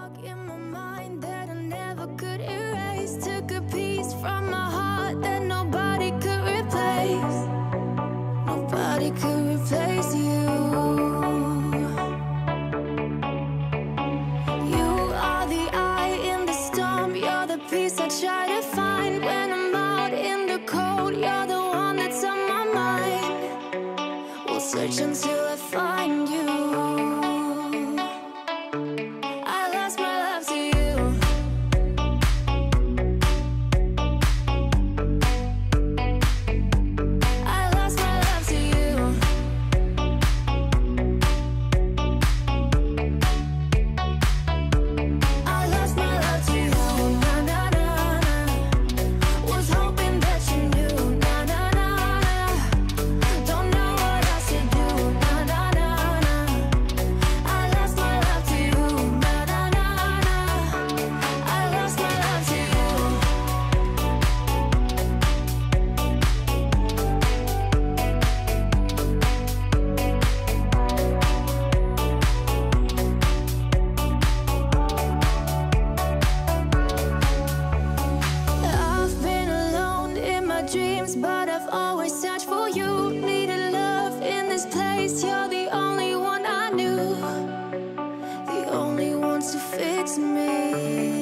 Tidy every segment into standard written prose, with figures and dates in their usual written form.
mark in my mind that I never could erase. Took a piece from my heart that nobody could replace. Nobody could replace you. You are the eye in the storm. You're the peace I try to find when I'm out in the cold. You're the one that's on my mind. We'll search until I find you. But I've always searched for you. Needed love in this place. You're the only one I knew, the only one to fix me.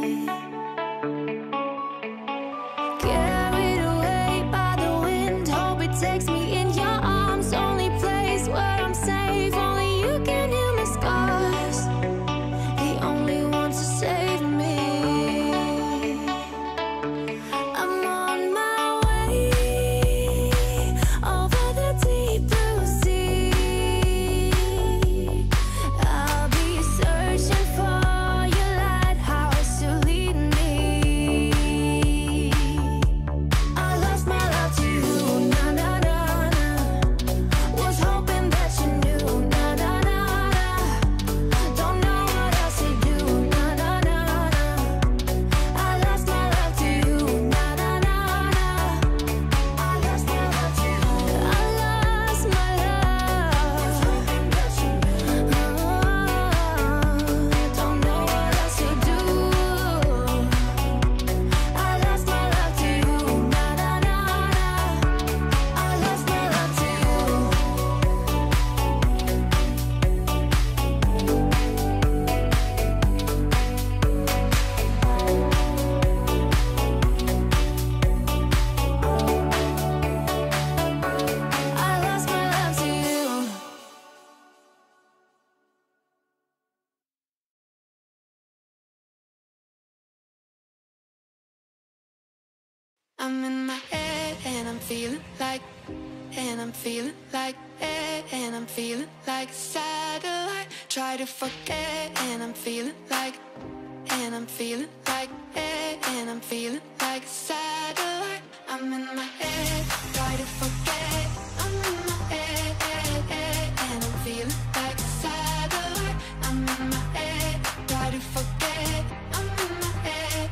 Carried away by the wind. Hope it takes me in your arms. Only place where I'm safe. Only you can heal my scars. The only one to save me. I'm in my head and I'm feeling like, and I'm feeling like, and I'm feeling like a satellite. Try to forget and I'm feeling like, and I'm feeling like, and I'm feeling like a satellite. I'm in my head, try to forget. I'm in my head, and I'm feeling like a satellite. I'm in my head, try to forget. I'm in my head.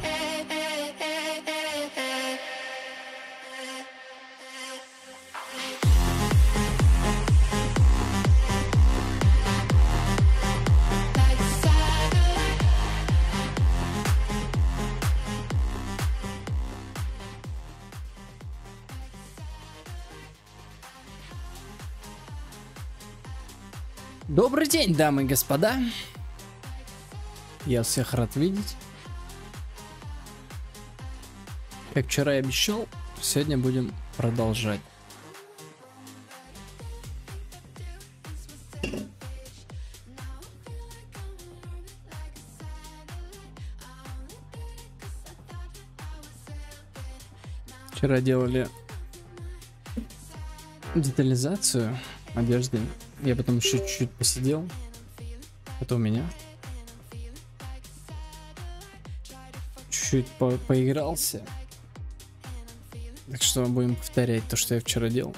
Добрый день, дамы и господа. Я всех рад видеть. Как вчера и обещал, сегодня будем продолжать. Вчера делали детализацию одежды. Я потом еще чуть-чуть посидел. Это у меня. Чуть-чуть поигрался. Так что будем повторять то, что я вчера делал.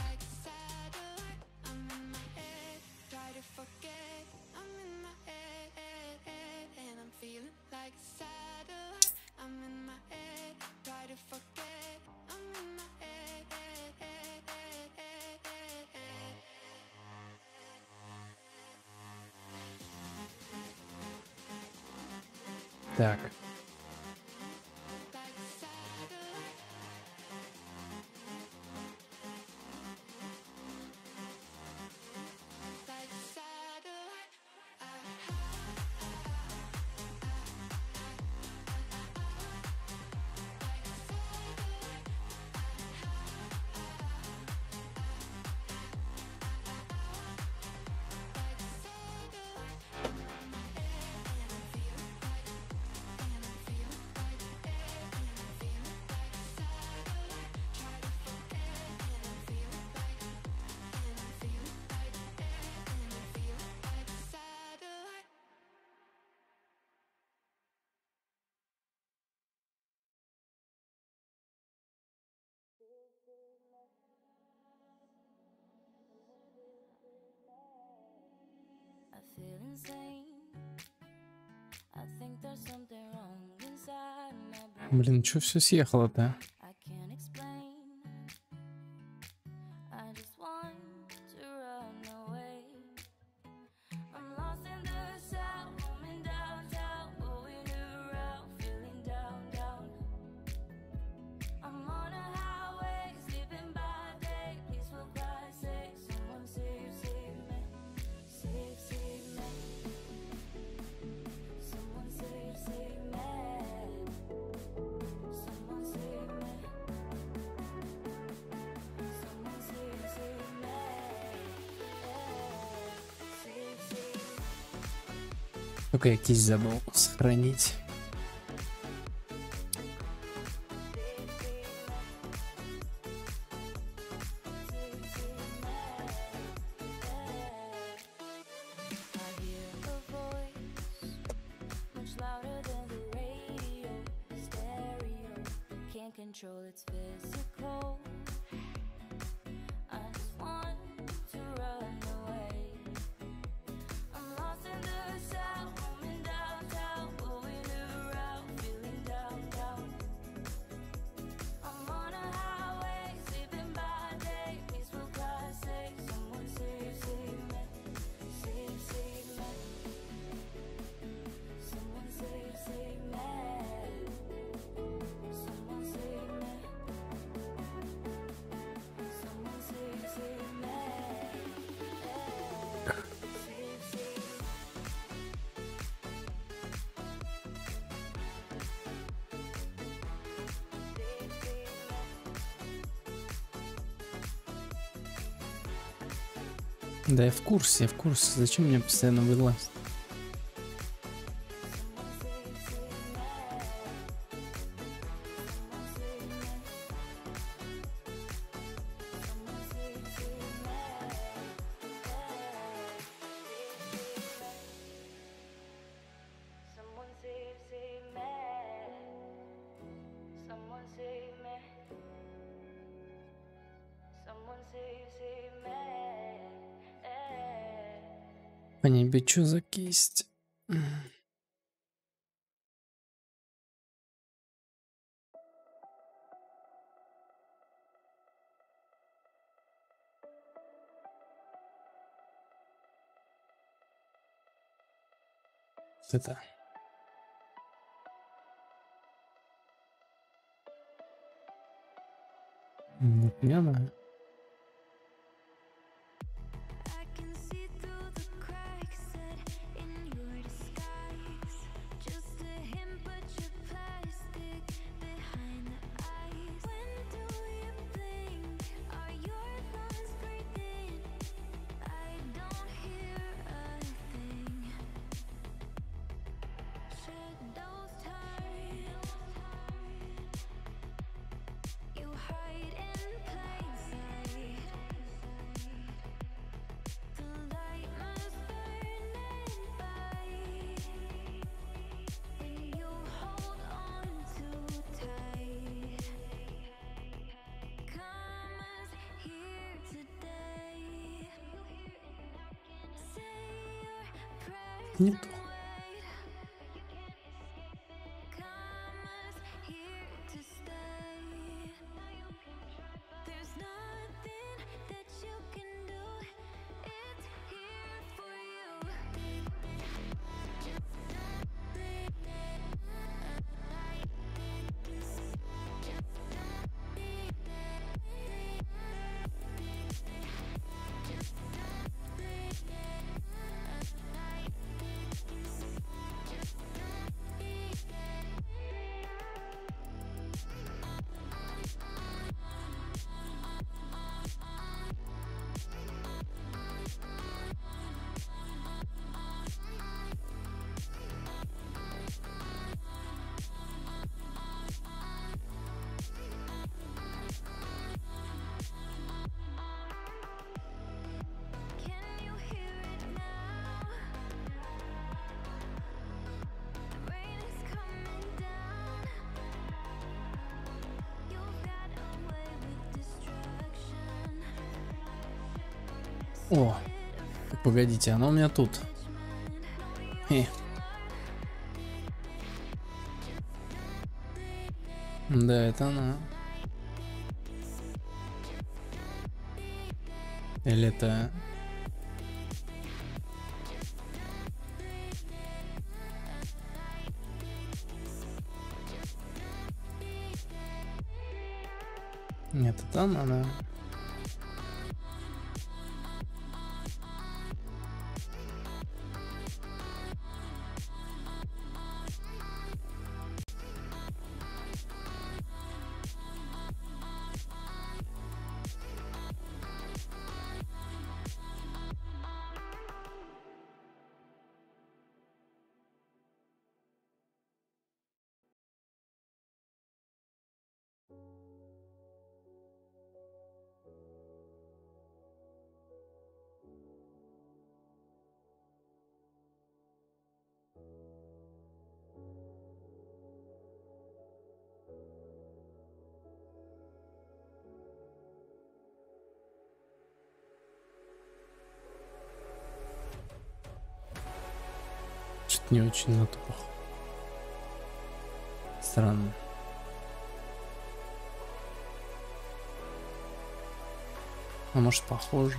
Так. I feel insane. I think there's something wrong inside my brain. Блин, что все съехало-то? I can't explain. I just want to run away. I'm lost in the sound, roaming downtown, going around, feeling down, down. I'm on a highway, sleeping by day. Please for Christ's sake, someone save, save me, save, save me. Someone save, save me. Someone save me. Someone save, save me. Save, save. Только я кисть забыл сохранить. I hear a voice much louder than the radio, stereo. Can't control its physical. I just want to run away. I'm lost in the sound, roaming downtown, going around, feeling down, down. I'm on a highway, sleeping by day. Please for Christ's sake, someone save, save me, save, save me. Someone save, save me. Someone save me. Someone save, save me. Save, save. Да, я в курсе, я в курсе. Зачем мне постоянно вылазить? Someone save, save me. Someone save me. Someone save, save me. По небе, что за кисть? Вот это. Вот не она. I can see through the cracks set in your disguise. Just a hint, but you're plastic behind the eyes. When do you blink? Are your lungs breathing? I don't hear a thing. Shadows turn. You hide in plain sight. The light must burn and bite when you hold on too tight. Karma's here today. Say your prayers Не and то. wait. Karma's here to stay. There's nothing that you can do. It's here for you. О, погодите, оно у меня тут. Да, это она. Или это... Нет, это она, да. Что-то не очень на то похоже. Странно. А может, похоже?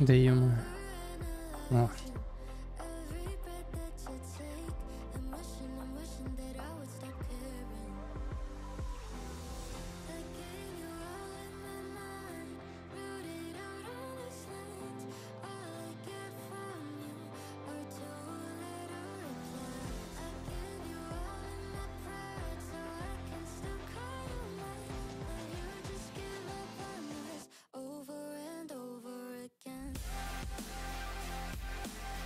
Даємо. О. Over and over again.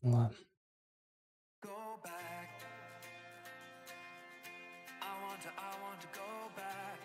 Ладно. Go back. I want to go back.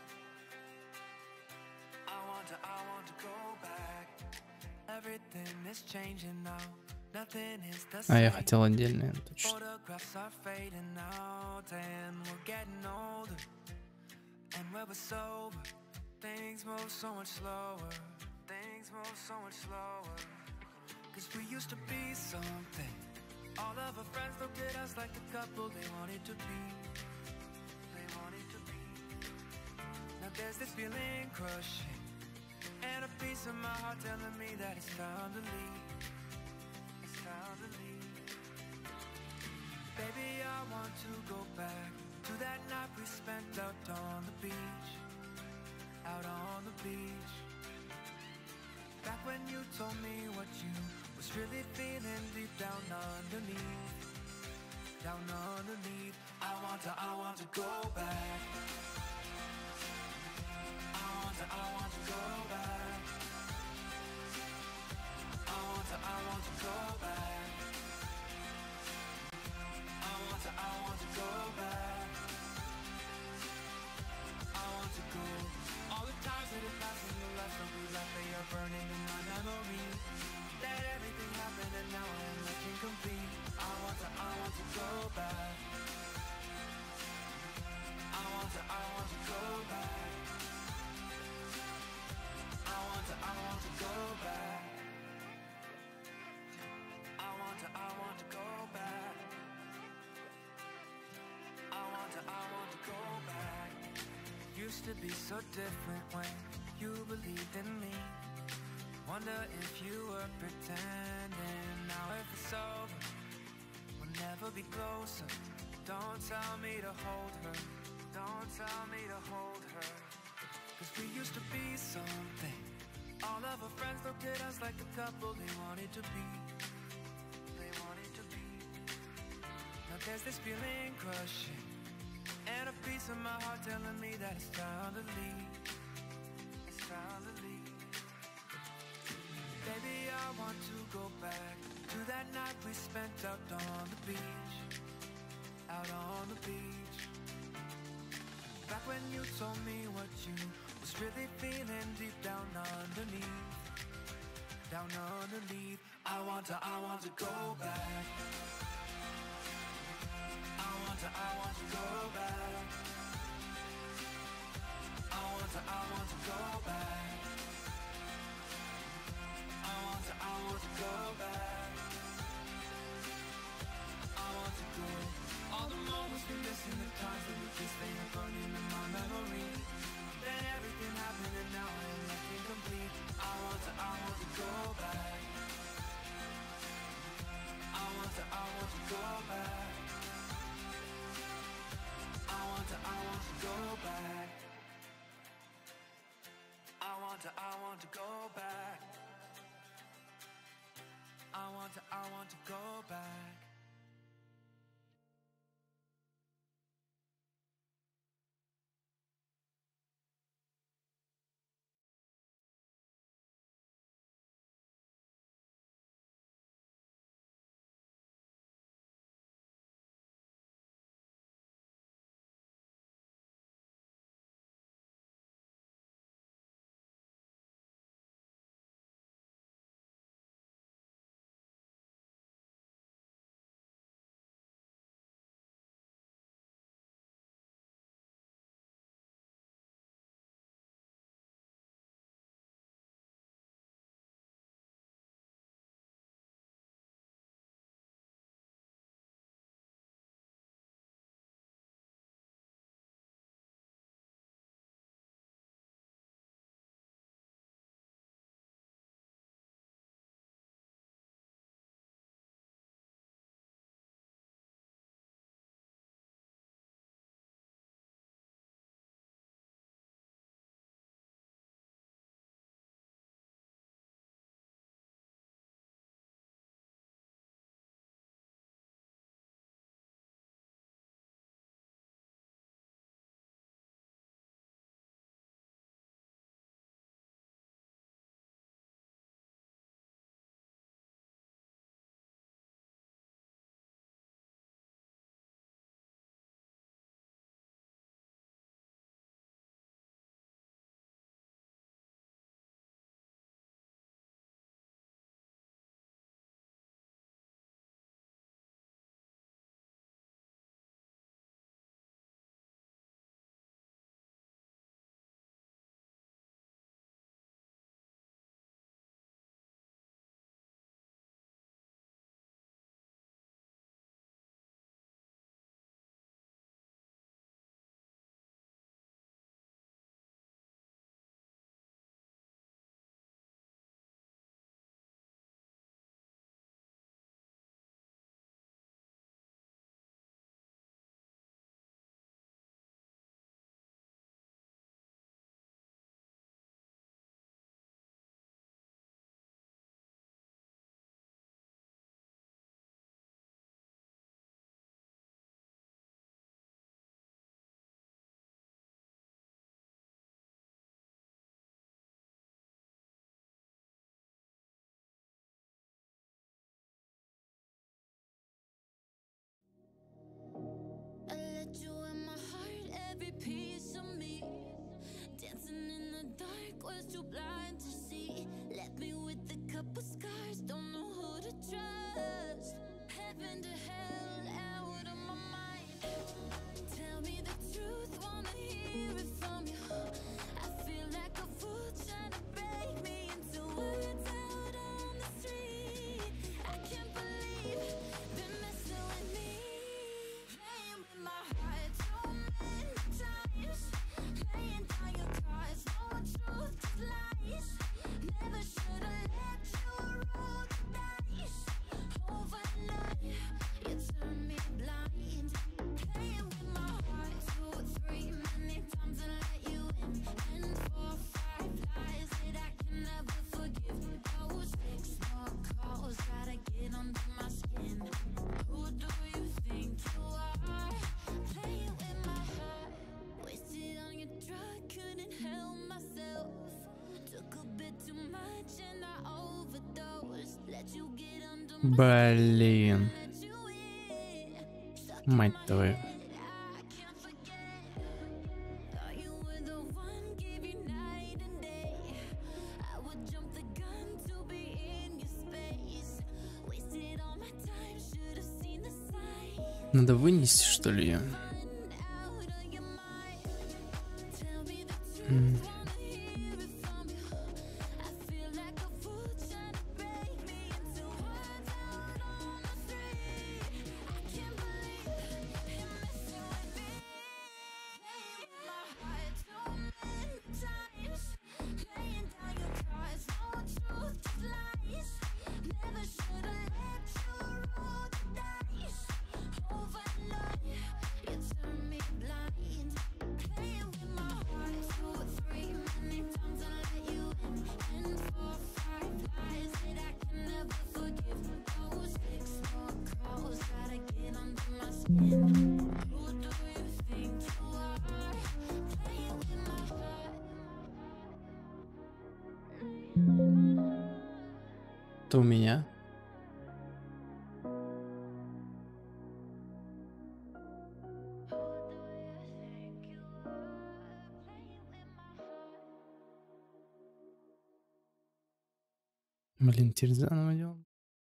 I want to go back. Everything is changing now. Nothing is the А я same. хотел отдельное, точно. Photographs are fading out and we're getting older. And when we're sober, things move so much slower. Things move so much slower. Cause we used to be something. All of our friends looked at us like a couple they wanted to be. They wanted to be. Now there's this feeling crushing, and a piece of my heart telling me that it's time to leave. It's time to leave. Baby, I want to go back to that night we spent out on the beach. Out on the beach. Back when you told me what you was really feeling deep down underneath. Down underneath. I want to go back. I want to go back. I want to go back. I want to go back. I want to go. All the times that have passed in the life that we left, they are burning in my memory. Let everything happen and now I am looking complete. I want to go back. I want to go back. I want to go back. I want to go back. I want to go back. Used to be so different when you believed in me. Wonder if you were pretending. Now if it's over, we'll never be closer. Don't tell me to hold her. Don't tell me to hold her. Cause we used to be something. All of our friends looked at us like a couple they wanted to be. They wanted to be. Now there's this feeling crushing, and a piece of my heart telling me that it's time to leave. It's time to leave. Baby, I want to go back to that night we spent out on the beach. Out on the beach. Back when you told me what you was really feeling deep down underneath. Down underneath. I want to go back. I want to go back. I want to go back. I want to go back. I want to go. All the moments we missing, the times that we kissed, they are burning in my memory. Then everything happened and now I am left incomplete. I want to go back. I want to go back. I want to go back. I want to go back. I want to go back. dark, was too blind to see. Left me with a couple scars, don't know who to trust. Heaven to hell, out of my mind. Tell me the truth, wanna hear it from you. I feel like a fool trying to break me into words out on the street. I can't believe they're messing with me. Playing with my heart so many times. Laying down your cards, no truth, just lies. Never should've let you roll the dice. Overnight, you turned me blind. Playing with my heart 2, 3 many times and let you in. And 4, 5 lies that I can never forgive. Those 6 more calls, gotta get under my skin. Who do you think you are? Playing with my heart. Wasted on your drug, couldn't help myself. Took a bit too much and I overdosed. Let you get under my Блин, let you in. Stuck мать твою. I can't forget. Thought you were the one, gave you night and day. I would jump the gun to be in your space. Wasted all my time, should've seen the sign. Надо вынести, что ли, ее? Out of your mind. Tell me the truth, wanna hear it from you. I feel like a fool trying to break me into words out on the street. I can't believe you're messing with me. Playing with my heart so many times. Laying down your cards, no truth, just lies. Never should've let you roll the dice. Overnight, you turned me blind. Playing with my heart 2, 3 many times I let you in. And 4, 5 lies that I can never forgive. Those 6 more calls, gotta get under my skin. Who do you think you are? Playing with my heart. Это у меня? Блин, теперь заново делаем.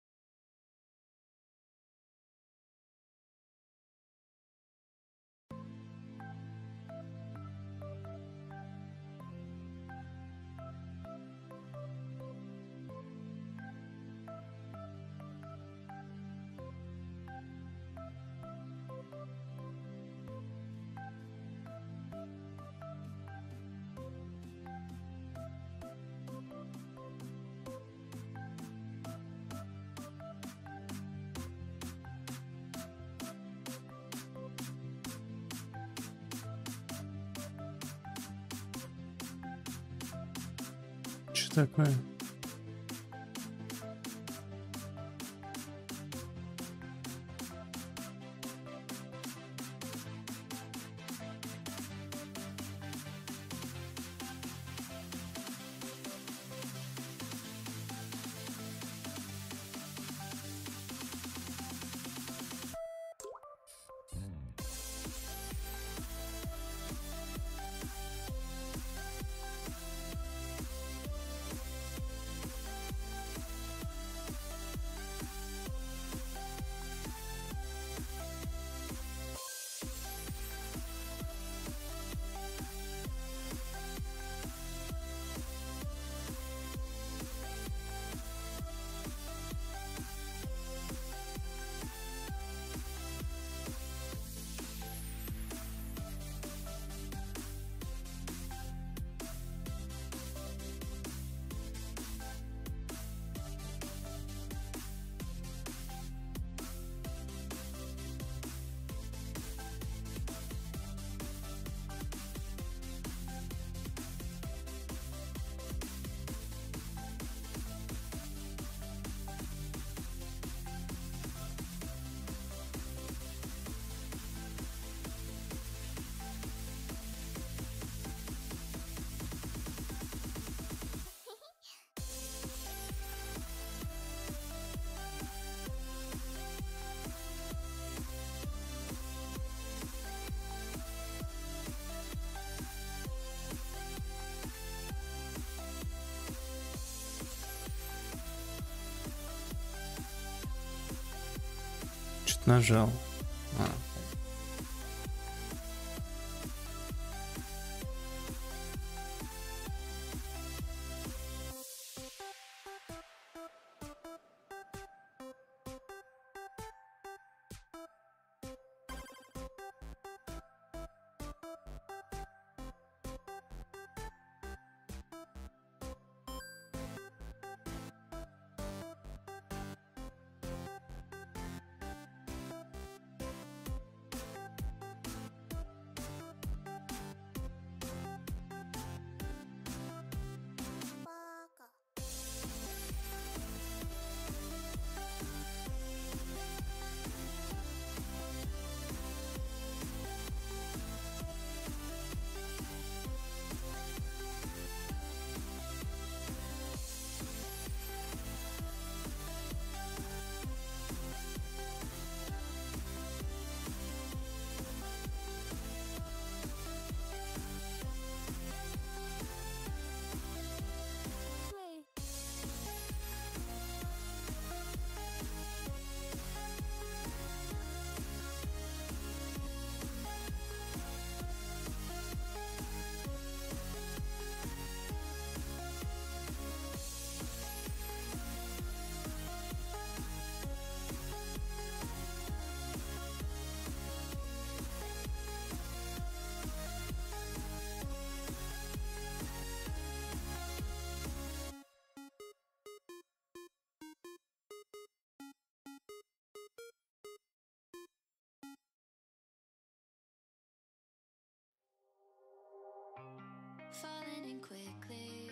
Что такое? Нажал. А. Falling in quickly.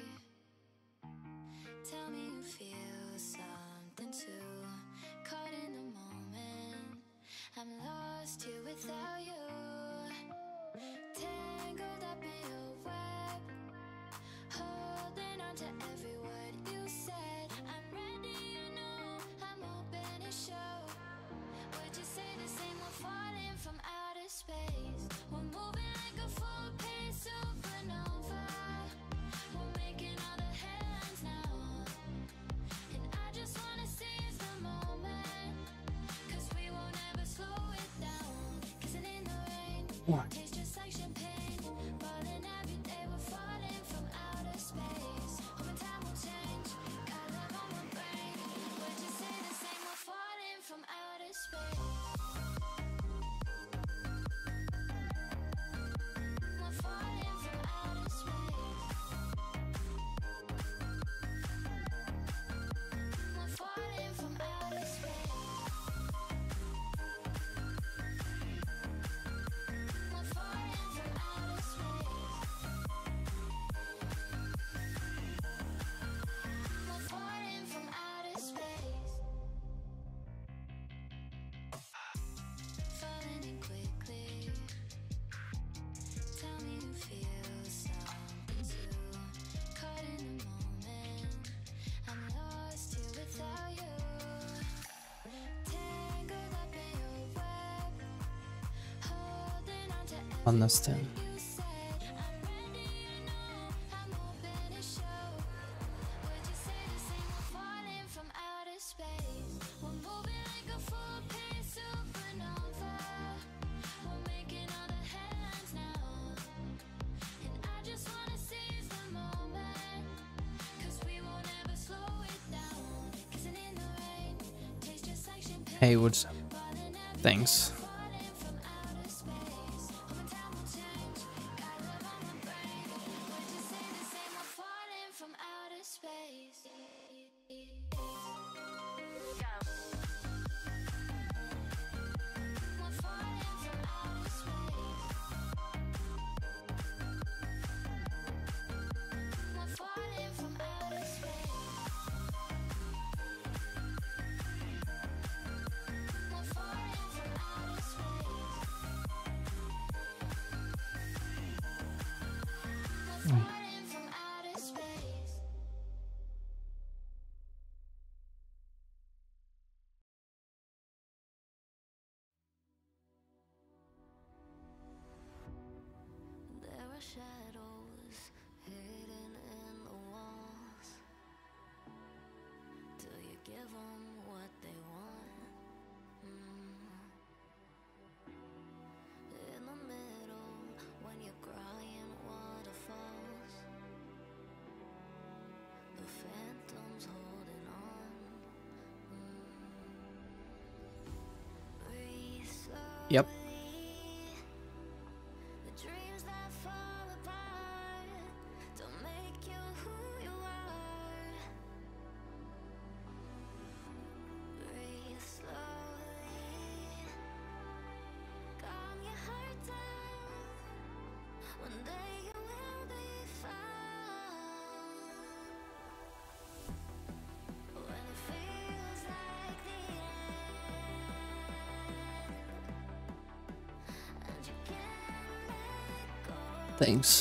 Tell me you feel something too. Caught in the moment. I'm lost here without you. Tangled up in your web. Holding on to every word you said. I'm ready, you know. I'm open to show. Would you say the same? We're falling from outer space. We're moving like a full-paced supernova. We're making all the headlines now. And I just wanna seize the moment. Cause we won't ever slow it down. Kissing in the rain. What? Tastes just like champagne. Falling every day. We're falling from outer space. Hoping time will change. Got love on my brain. Would you say the same? We're falling from outer space. We're falling from outer space. We're falling from outer space. We're falling from outer space. We're falling from outer space. Falling in quickly. Tell me you feel something too. Caught in the moment. I'm lost here without you. Tangled up in your web. Holding on to every Understand. word you said. I'm ready, you know. I'm open to show. Would you say the same? We're falling from outer space. We're moving like a full-paced supernova. We're making all the headlines now. And I just wanna seize the moment. Cause we won't ever slow it down. Kissing in the rain. Tastes just like champagne. Hey, what's up? Falling every Thanks. falling from outer space. Hoping time will change. Got love on my brain. Would you say the same? We're falling from outer space. We're falling from outer space. We're falling from outer space. We're falling from outer space. We're falling from outer space. Yep. Thanks.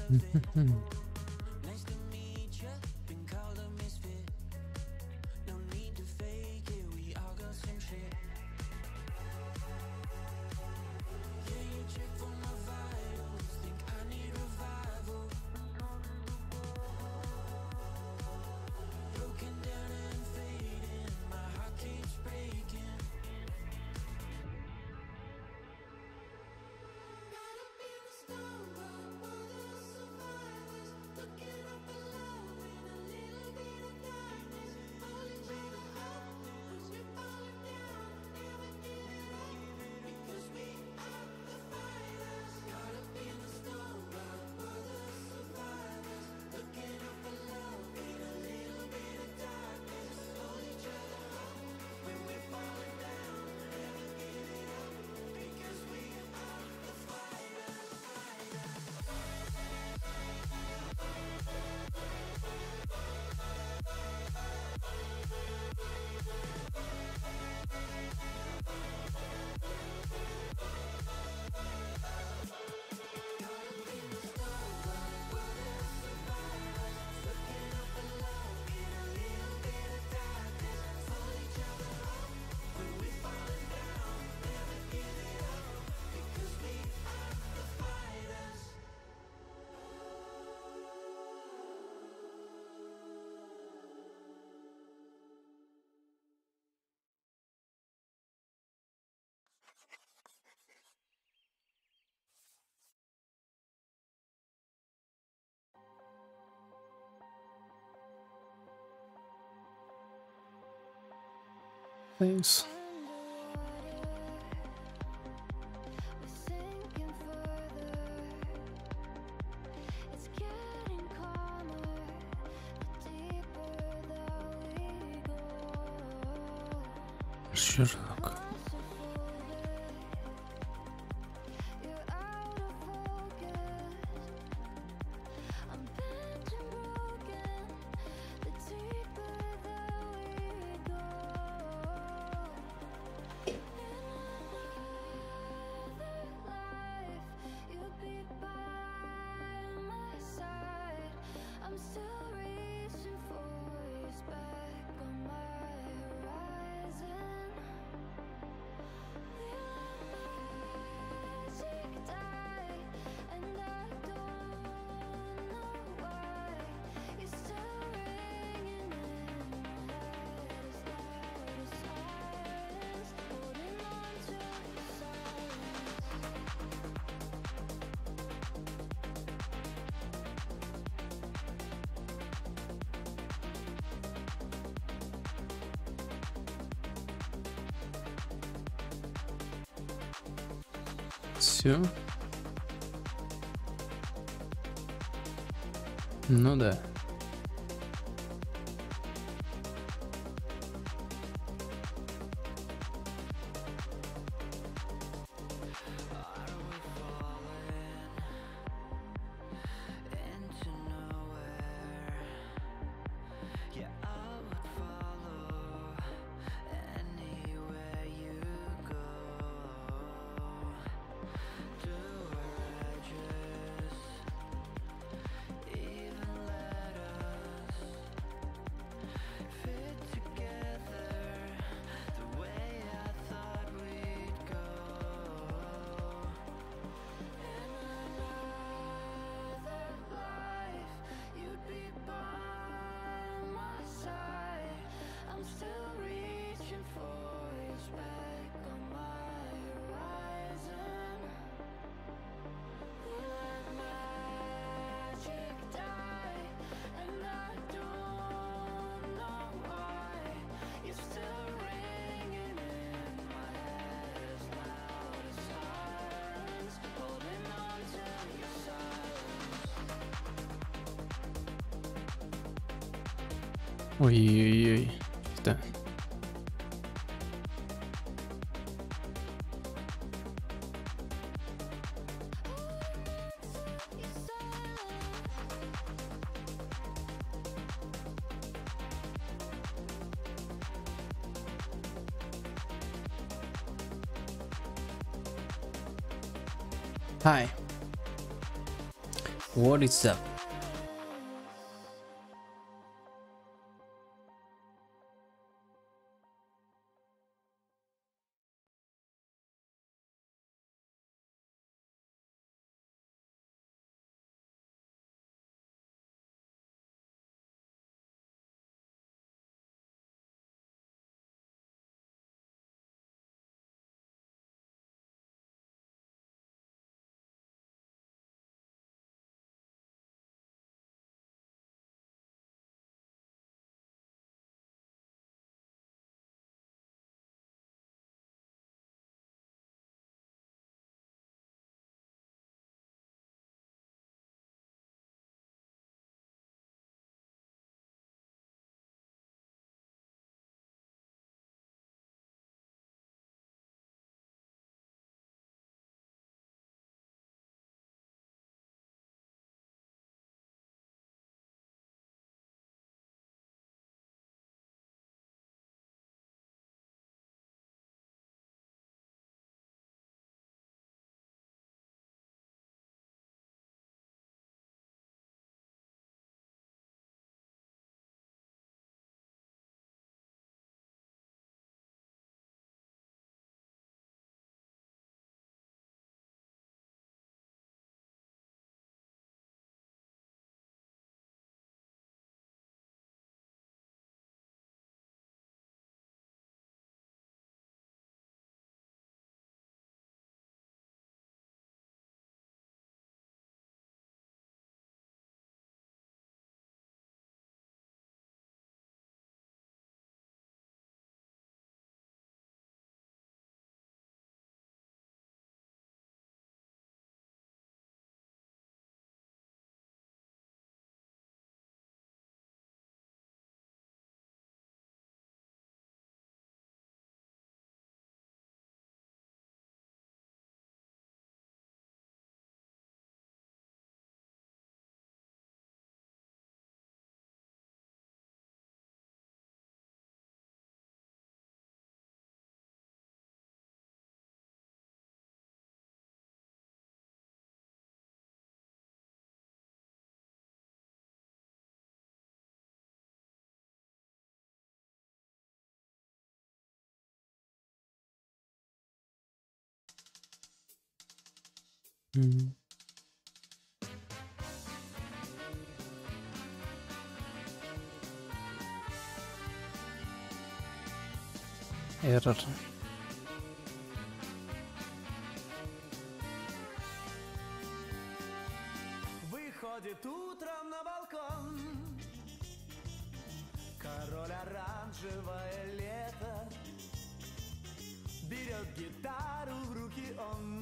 Thanks. Широко. Все. Ну да. Ой-ой-ой. Да. Hi. What is up? Error. Выходит утром на балкон король оранжевое лето, берет гитару в руки он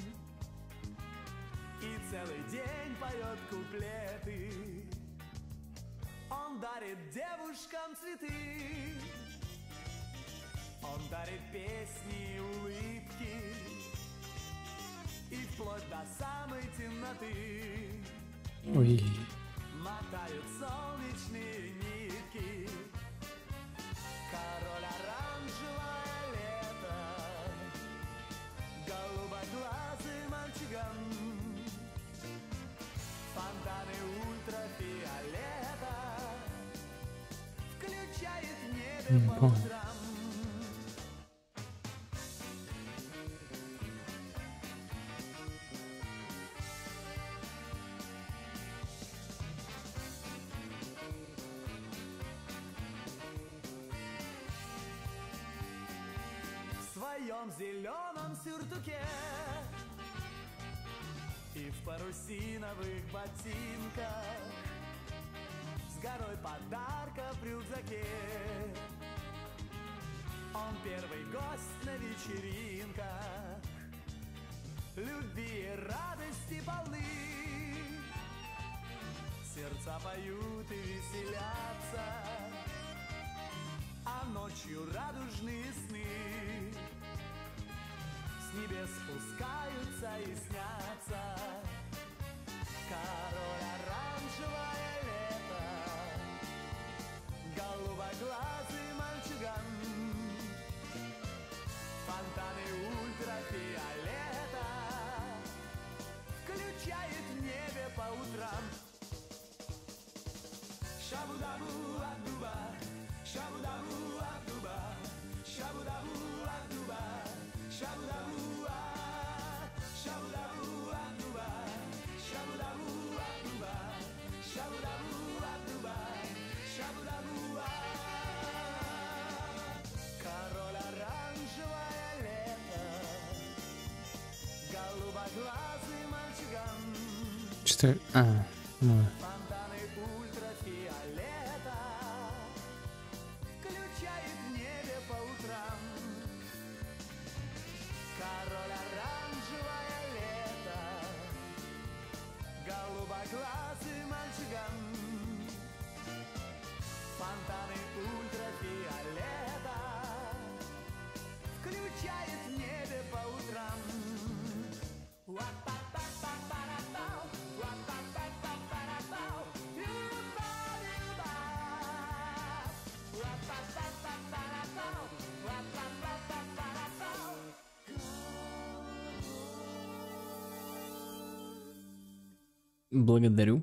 и целый день поет куплеты. Он дарит девушкам цветы, он дарит песни и улыбки, и вплоть до самой темноты Ой. мотают солнечные нитки. Король оранжевое лето, голубоглазый мальчиган, фонтаны ультрафиолета включает в небе по утрам. В своем зеленом сюртуке и в парусиновых ботинках, с горой подарков в рюкзаке, он первый гость на вечеринках, любви и радости полны. Сердца поют и веселятся, а ночью радужные сны с небес спускаются и снятся. Король оранжевое лето, голубоглазый мальчуган, фонтаны ультрафиолета включает в небе по утрам. Король оранжевое лето, голубоглазый мальчуган, Что? А, ну. фонтаны ультрафиолета включает в небе по утрам. Король оранжевое лето, голубоглазый мальчуган, фонтаны ультрафиолета включает в небе по утрам. Уа-па-па-па-па-ра-пау, уа-па-па-па-па-ра-пау, ю-ба-ю-ба. Уа-па-па-па-па-ра-пау, уа-па-па-па-па-ра-пау. Благодарю.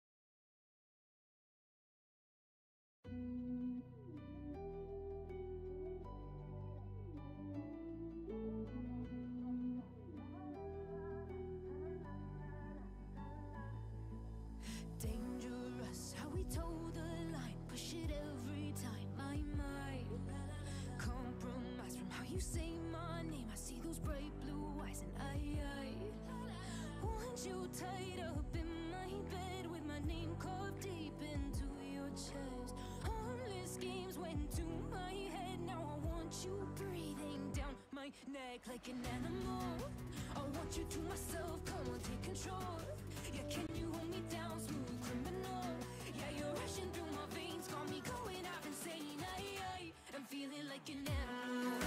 Dangerous how we toe the line, push it every time. My compromise from how you say my name. I see those bright blue eyes and I want you tied up in my bed with my name carved deep into your chest. Harmless games went to my head. Now I want you breathing down my neck like an animal. I want you to myself. Come on, take control. Yeah, can you hold me down, smooth criminal? Yeah, you're rushing through my veins, got me going out insane. I'm feeling like an animal.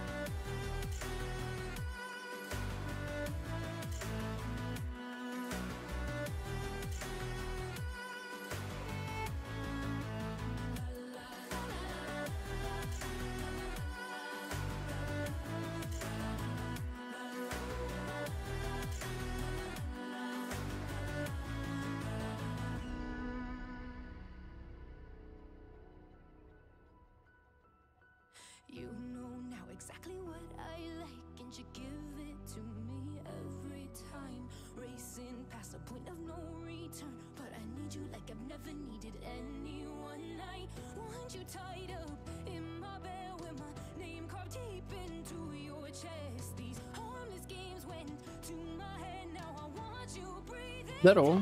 You know now exactly what I like, and you give it to me every time. Racing past the point of no return, but I need you like I've never needed anyone. I want you tied up in my bed with my name carved deep into your chest. These harmless games went to my head. Now I want you breathing. Здорово.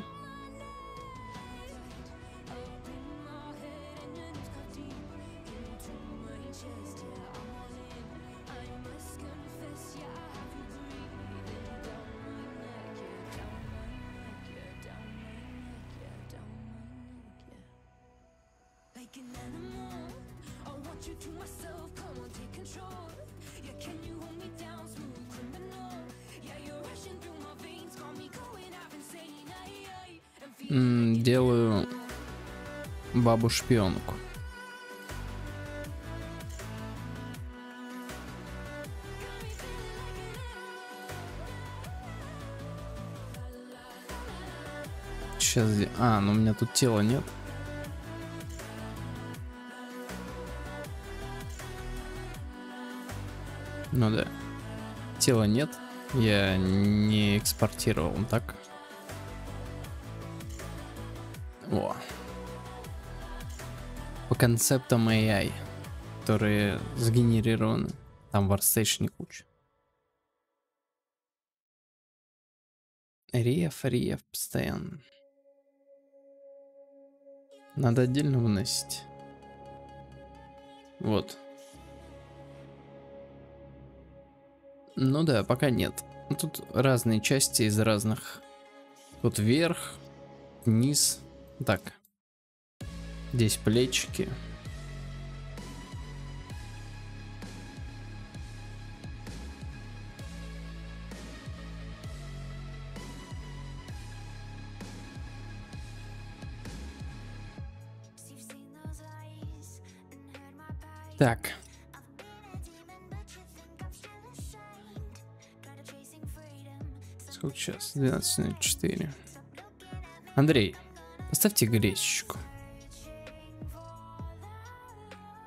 Like an animal, I want you to myself. Come on, take control. Yeah, can you hold me down, smooth criminal? Yeah, you're rushing through my veins, got me going out insane. I'm feeling Делаю бабу-шпионку. Сейчас... А, ну у меня тут тела нет. Ну да. Тела нет. Я не экспортировал, так? О. По концептам AI, которые сгенерированы. Там в ArtStation куча. Реф постоянно. Надо отдельно выносить. Вот. Ну да, пока нет. Тут разные части из разных. Тут вверх, вниз. Так. Здесь плечики. Так. Сколько сейчас? 12:04. Андрей, поставьте гречечку.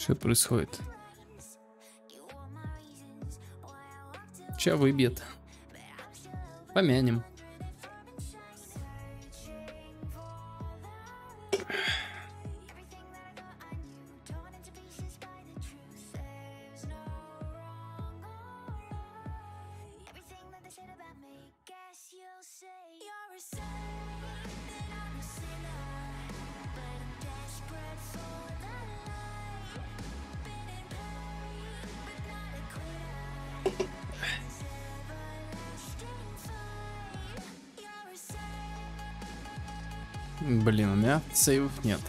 Что происходит? Че выбьет? Помянем. Блин, у меня сейвов нет.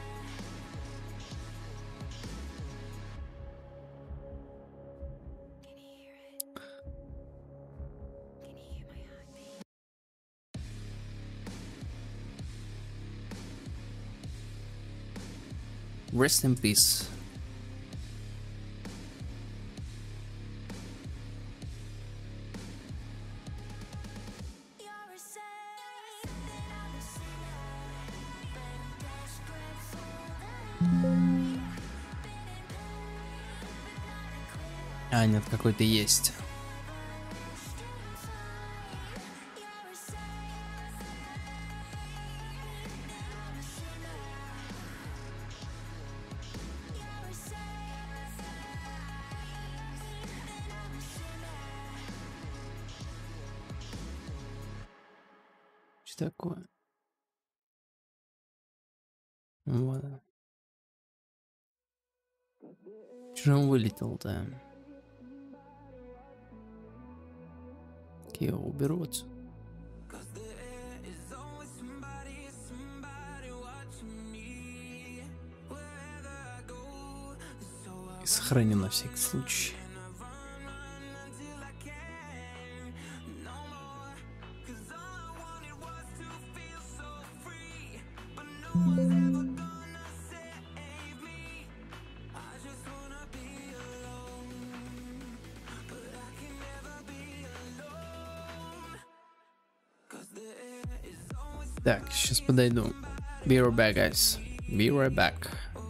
Rest in peace. А, нет, какой-то есть. Что такое? Вот. Чего он вылетел-то? Я уберу отсюда. И сохраню на всякий случай. Так, сейчас подойду. Be right back, guys. Be right back.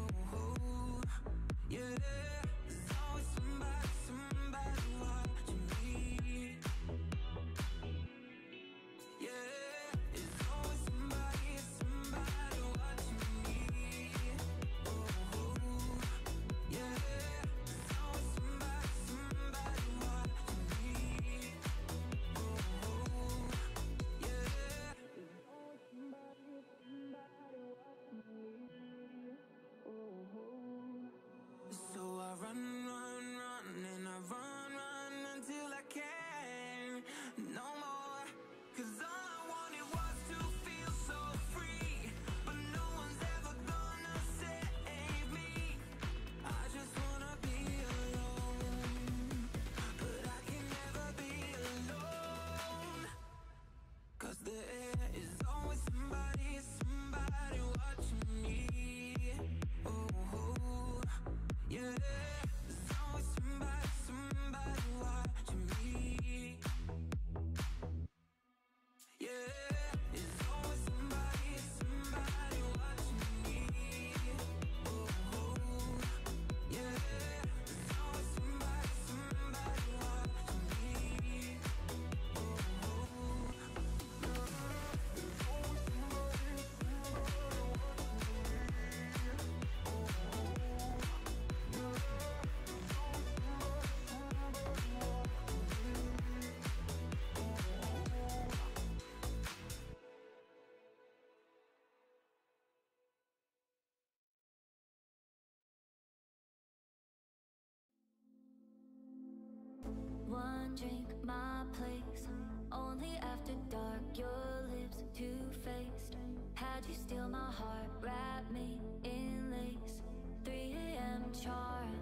One drink, my place. Only after dark, your lips two-faced. Had you steal my heart, wrap me in lace. 3 a.m. charm.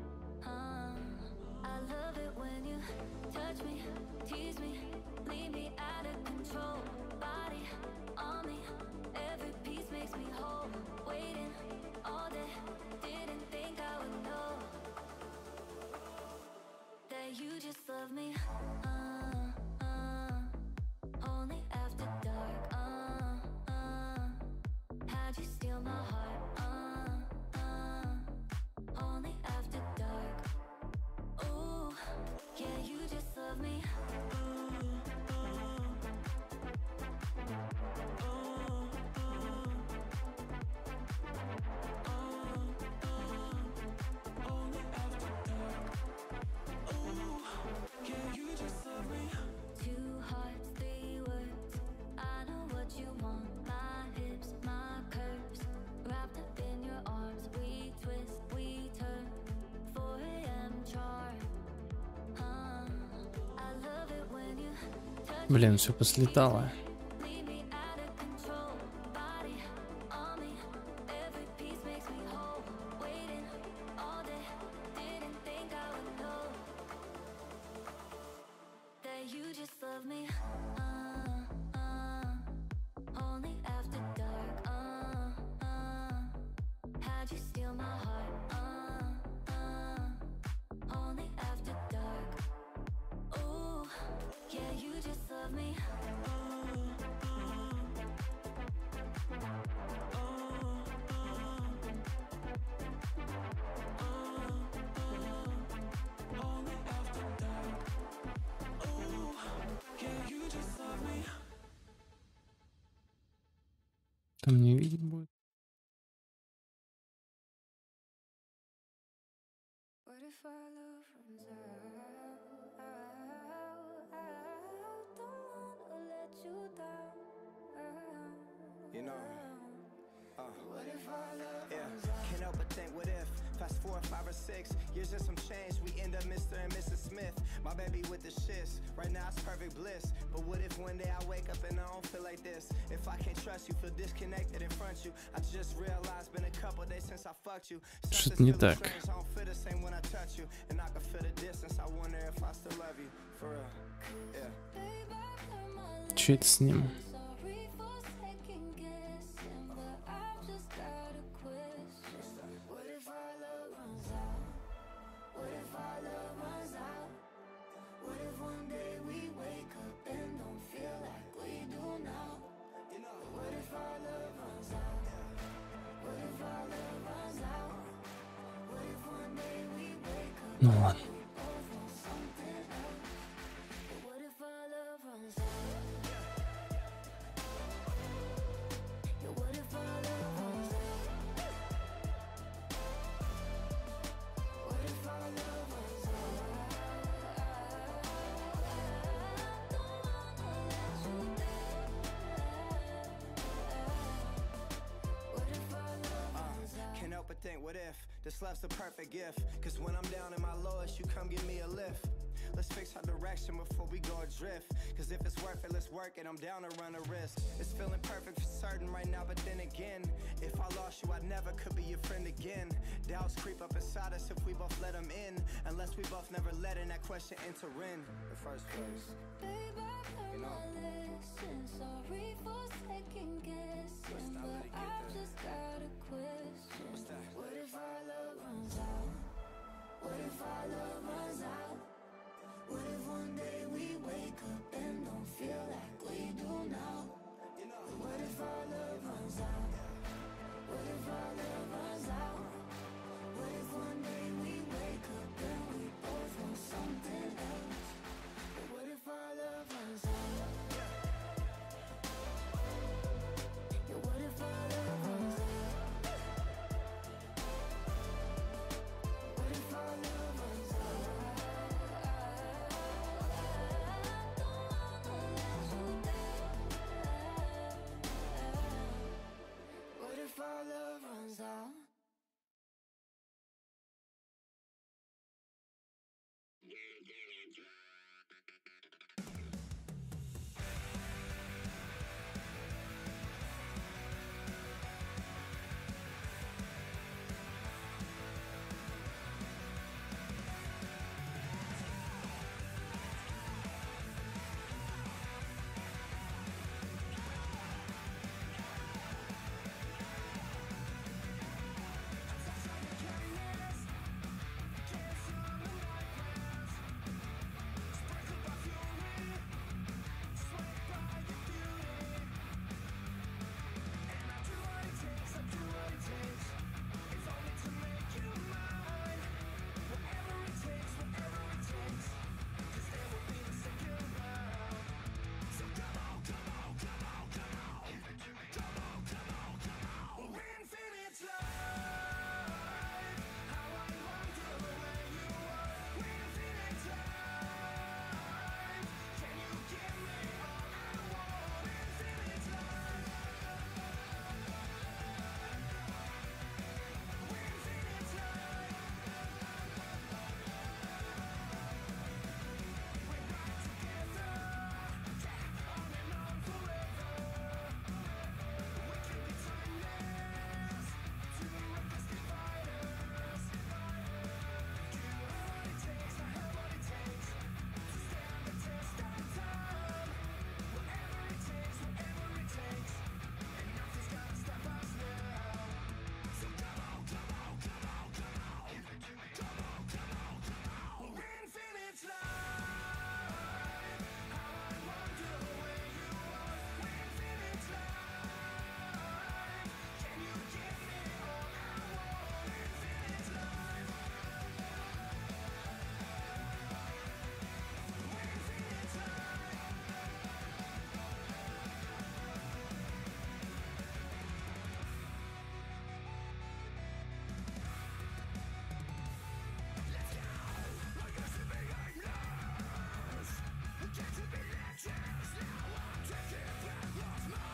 I love it when you touch me, tease me, leave me out of control. Body on me, every piece makes me whole. Waiting all day, didn't think I would know that you just love me. Only after dark. How'd you steal my heart? Only Блин, все послетало. leave me out of control. Body on me, every piece makes me whole. Waiting all day, didn't think I would know that you just love me. Only after dark. How'd you steal my heart? Only after dark. Ooh, yeah, you just love me. Там не видеть будет. What if our love runs out? Don't wanna let you down. You know, What if our love yeah. runs out? Can't help but think, what if? Fast 4, 5, or 6 years and some change, we end up Mr. and Mrs. Smith. My baby with the shits. Right now it's perfect bliss. But what if one day I wake up and I don't feel like this? If I can't trust you, feel disconnected in front you. I just realized been a couple days since I fucked you. Что-то не так. Strange, I don't feel the same when I touch you. And I can feel the distance. I wonder if I still love you. For real. Yeah. Babe, I learned my Че это с ним? sorry for second guessing, but I've just got a question. What if our love runs out? What if our love runs out? What if one day we wake up and don't feel like we do now? What if our love runs out? What if our love runs out? What if one day we wake up Ну ладно. we both want something else? But what if our love runs out? Yeah, what if our love runs out? What if our love runs out? Don't wanna let you down. What if our love runs out? Can't help but think, what if this love's the perfect gift? Cause when I'm down in my lowest, you come give me a lift. Let's fix our direction before we go adrift. Cause if it's worth it, let's work it. I'm down to run a risk. It's feeling perfect for certain right now, but then again, if I lost you, I never could be your friend again. Doubts creep up inside us if we both let them in. Unless we both never let in that question enter in the first place. Babe, I learned my lesson. Sorry for second guessing, but I've just got a question. What if our love runs out? What if our love runs out? What if one day we wake up and don't feel like we do now? What if our love runs out? What if our love runs out? What if one day we wake up and we both want something else? What if our love runs out? Yeah, what if our love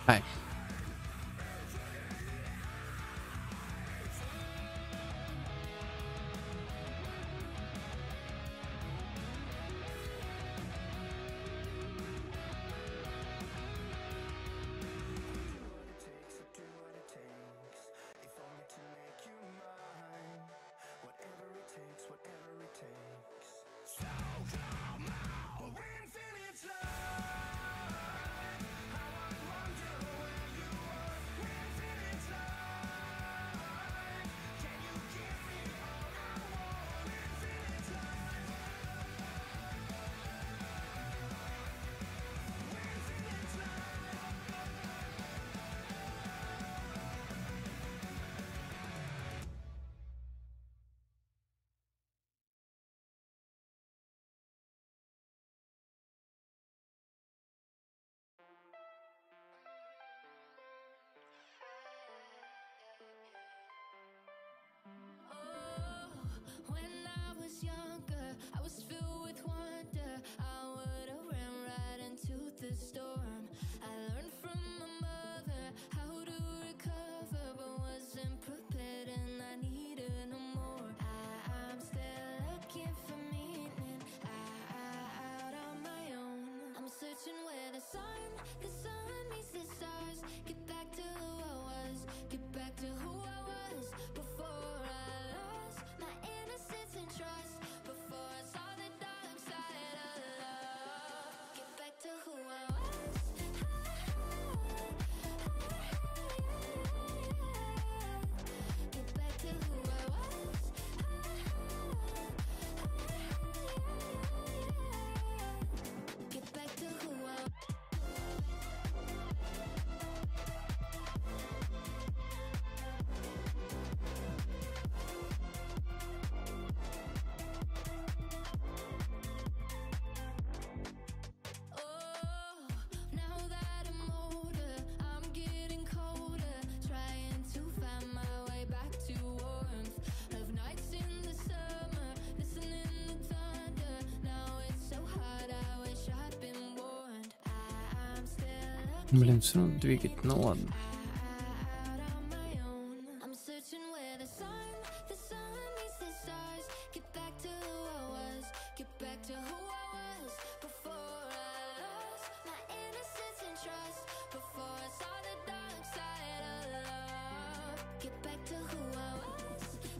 Hi. When I was younger, I was filled with wonder. I would have ran right into the storm. I learned from my mother how to recover, but wasn't prepared and I needed no more. I'm still looking for meaning out on my own. I'm searching where the sun meets the stars. Get back to who I was, get back to who I was before I lost my innocence and trust, before I saw the dark side of love. Get back to who I was. Get back to who I was. Get back to who I was. Oh, now that I'm older, I'm getting colder, trying to find my way back to warmth of nights in the summer, listening to thunder. Now it's so hard, I wish I'd been warned. I'm still Блин, все равно двигать, ну ладно. out on my own. I'm searching where the sun meets the stars. Get back to who I was, get back to who I was before I lost my innocence and trust, before I saw the dark side of love. Get back to who I was.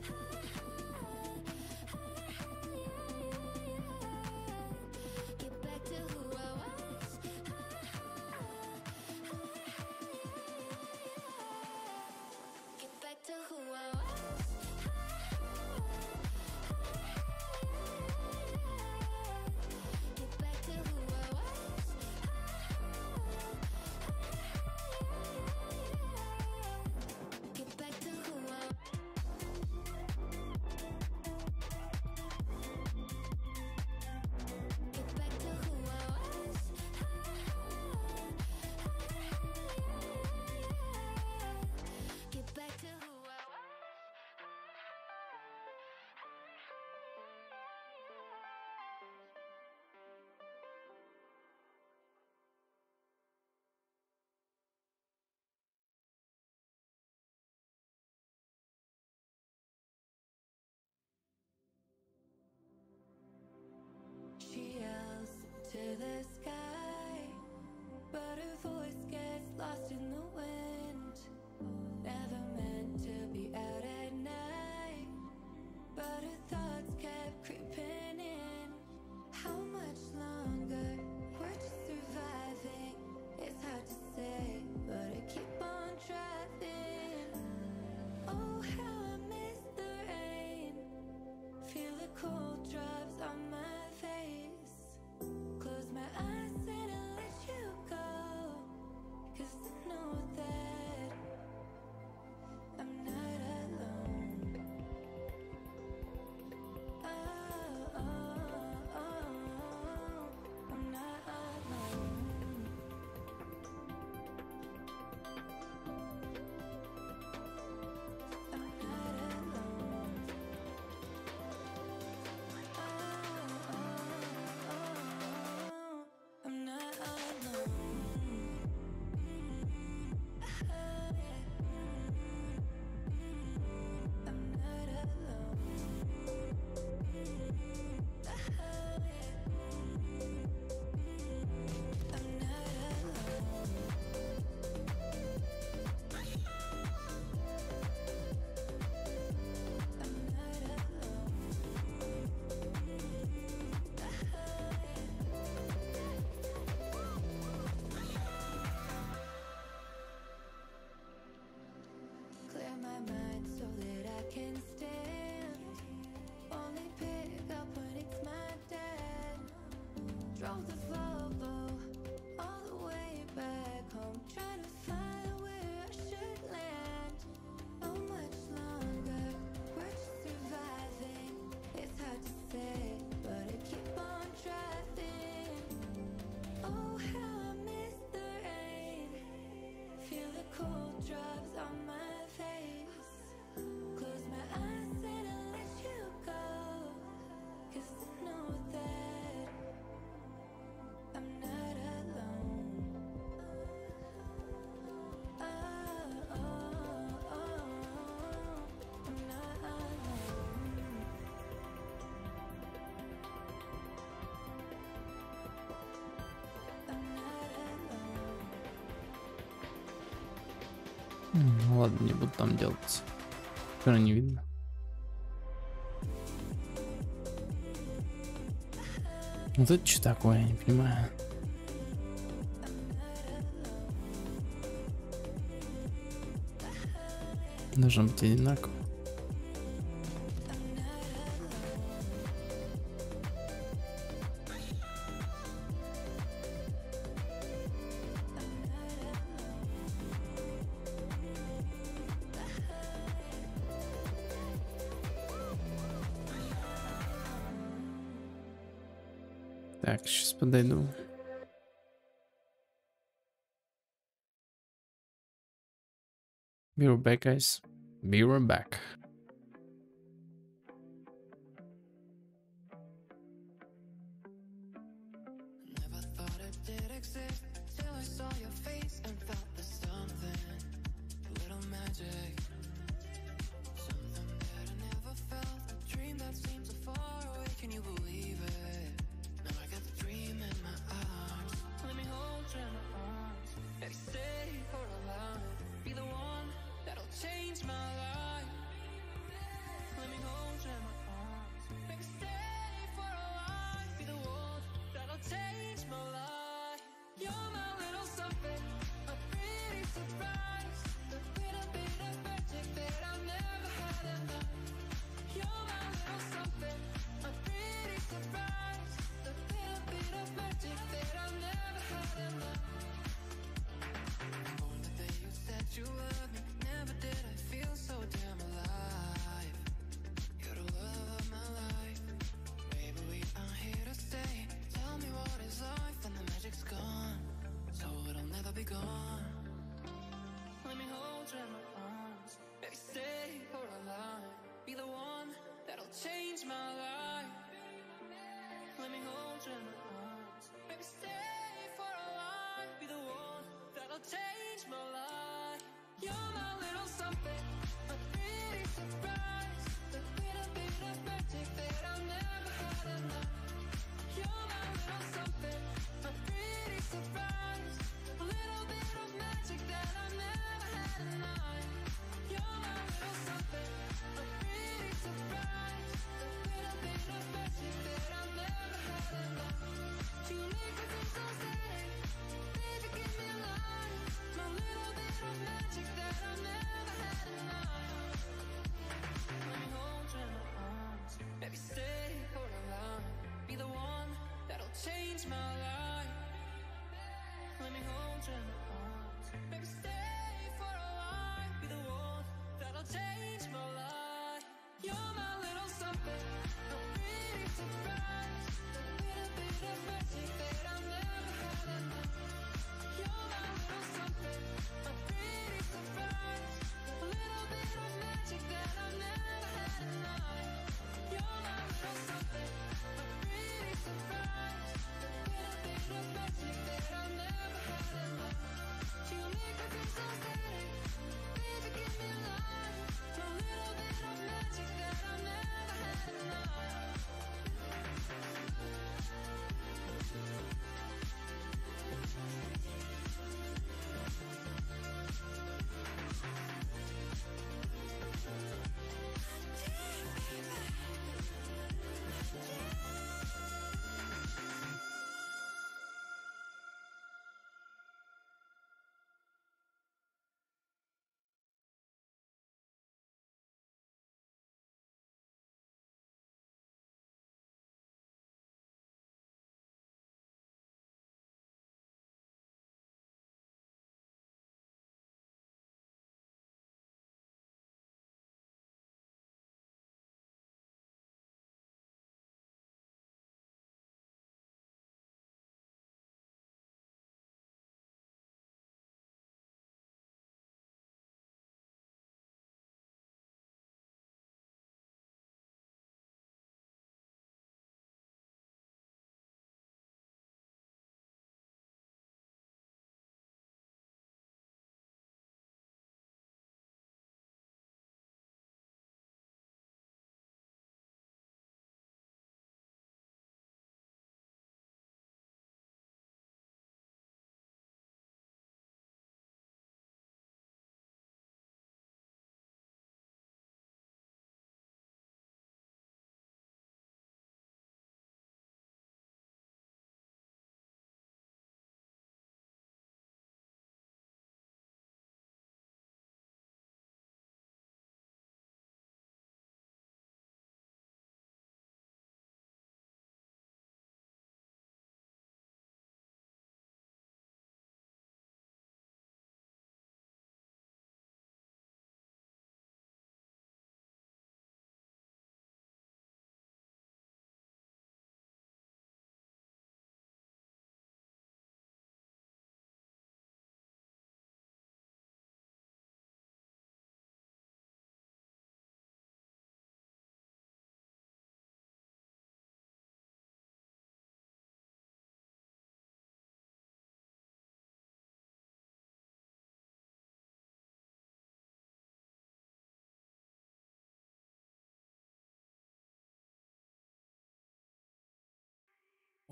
Get back to who I was. Get back to who I was. Get back to who I was. Get back to who I was. Get back to who I was. Get back to who I was. out my mind so that I can stand. Only pick up when it's my dad. Drove the Volvo all the way back home, trying to find where I should land. How much longer? We're just surviving. It's hard to say, but I keep on driving. Oh, how I miss the rain. Feel the cold drops on my face. Close my eyes and I let you go. 'Cause I know that I'm not alone. Oh, oh, oh, I'm not alone. I'm not alone. Ну ладно, не буду там делать. Что не видно. Вот это что такое, я не понимаю. Должно быть одинаково. Так, сейчас подойду. Be right back, guys. Be right back. Never thought it did exist till I saw your face and felt the something, a little magic, something that I never felt, a dream that seems so far away. Can you believe it? Now I got the dream in my arms. Let me hold you in my arms. Maybe stay for a while. Be the one that'll change my life. Let me hold you in my arms. Maybe stay for a while. Be the one that'll change my life. You're my little something, a pretty surprise, a little bit of magic that I've never had enough. You're my little something, a pretty surprise, a little bit of magic that I've never had enough. Born the day you said you loved me, never did I feel so damn alive. You're the love of my life, baby, we are here to stay. Tell me what is life when the magic's gone, so it'll never be gone. Let me hold you in my arms, baby, stay for a while. Be the one that'll change my life. Let me hold you in my arms, baby, stay for a while. Be the one that'll change my life. You're my little something, a pretty surprise, a little bit of magic that I've never had enough. You're my little something, a pretty surprise, a little bit of magic that I've never had enough. You're my little something, a pretty surprise, a little bit of magic that I've never had enough. You make me feel so steady, baby, give me life, my little bit of magic that I've never had enough. Let me hold you in my arms, maybe stay for a while. Be the one that'll change my life. Let me hold you in my arms, maybe stay for a while. Be the one that'll change my life. You're my little something, a pretty surprise, a little bit of magic that I've never had enough. You're my little something, a pretty surprise, a little bit of magic that I've never had enough. You're my little something, a pretty surprise, a little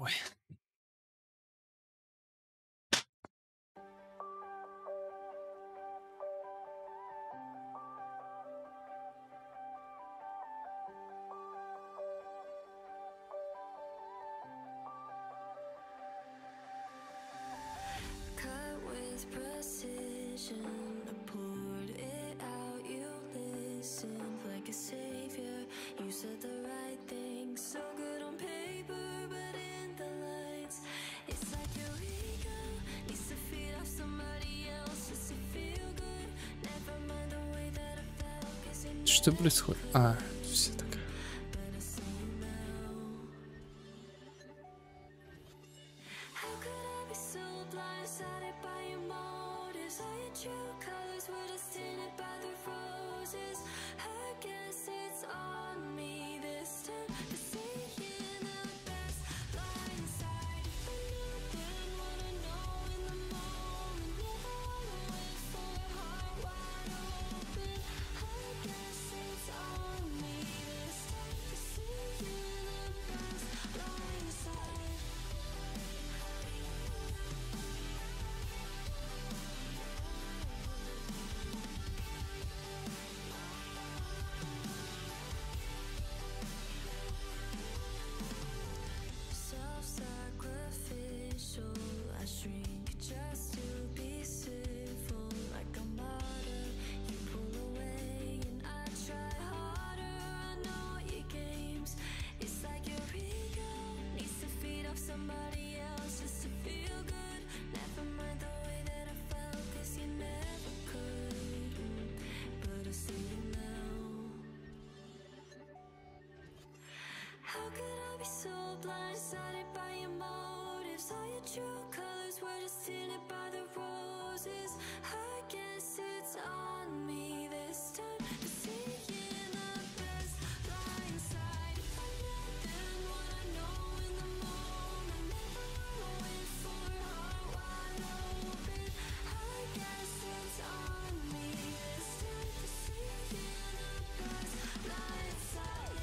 Ой. Cut with precision, I poured it out, you listened like a savior. You said the right thing, so good on paper, but in the lights, it's like your ego needs to feed off somebody else just to feel good. Never mind the way that I felt, 'cause you Что происходит? А, все так. How could I be so blindsided by your motives? All your true colors were just tinted by the roses. I guess it's on me this time for seeing the best blind side. If I knew then what I know in the moment, never went for a heart wide open. I guess it's on me this time for seeing the best blind side. Self-sacrificial, I shrink just to be civil. Like a martyr, you pull away and I try harder. I know your games. It's like your ego needs to feed off somebody else just to feel good. Never mind the way that I felt, 'cause you never could. But I see you now. How could I be so blindsided by your motives? All your true colors were just tinted by the roses. I guess it's on me this time for seeing the best blind side. If I knew then what I know in the moment, never went for a heart wide open. I guess it's on me this time for seeing the best blind side.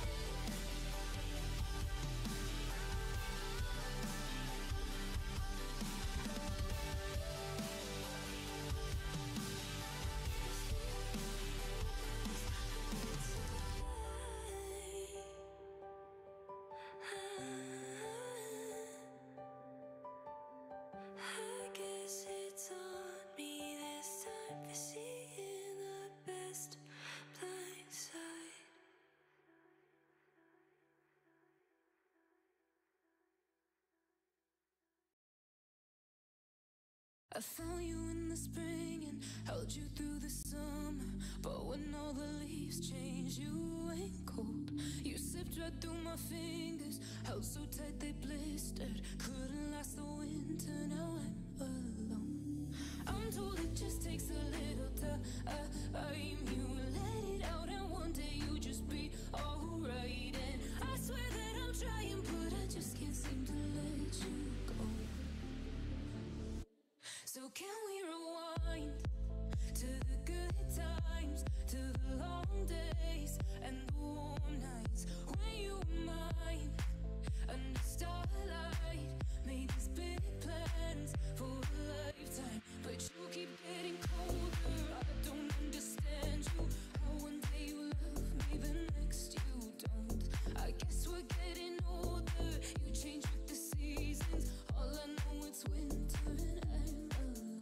I guess it's on me this time for seeing the best blind side. I found you in the spring and held you through the summer. But when all the leaves change, you ain't cold. You slipped right through my fingers, held so tight they blistered. Couldn't last the winter, now I'm alone. I'm told it just takes a little time. You let it out and one day you just be alright. And I swear that I'm trying, but I just can't seem to let you go. So can we rewind to the good times, to the long days and the warm nights when you were mine under starlight, made these big plans for a lifetime, but you keep getting colder. I don't understand you. How one day you love me, the next you don't. I guess we're getting older. You change with the seasons. All I know it's winter and I'm alone.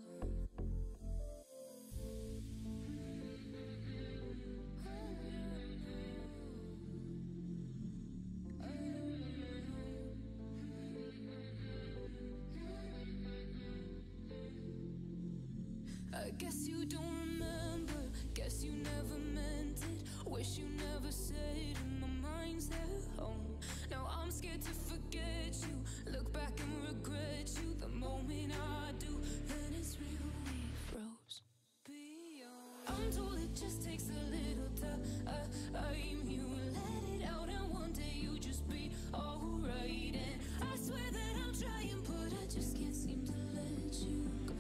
I guess you don't remember, guess you never meant it. Wish you never said it, my mind's at home. Now I'm scared to forget you, look back and regret you. The moment I do, then it's real, we froze beyond. I'm told it just takes a little time. You let it out and one day you just be alright. And I swear that I'm trying, but I just can't seem to let you go.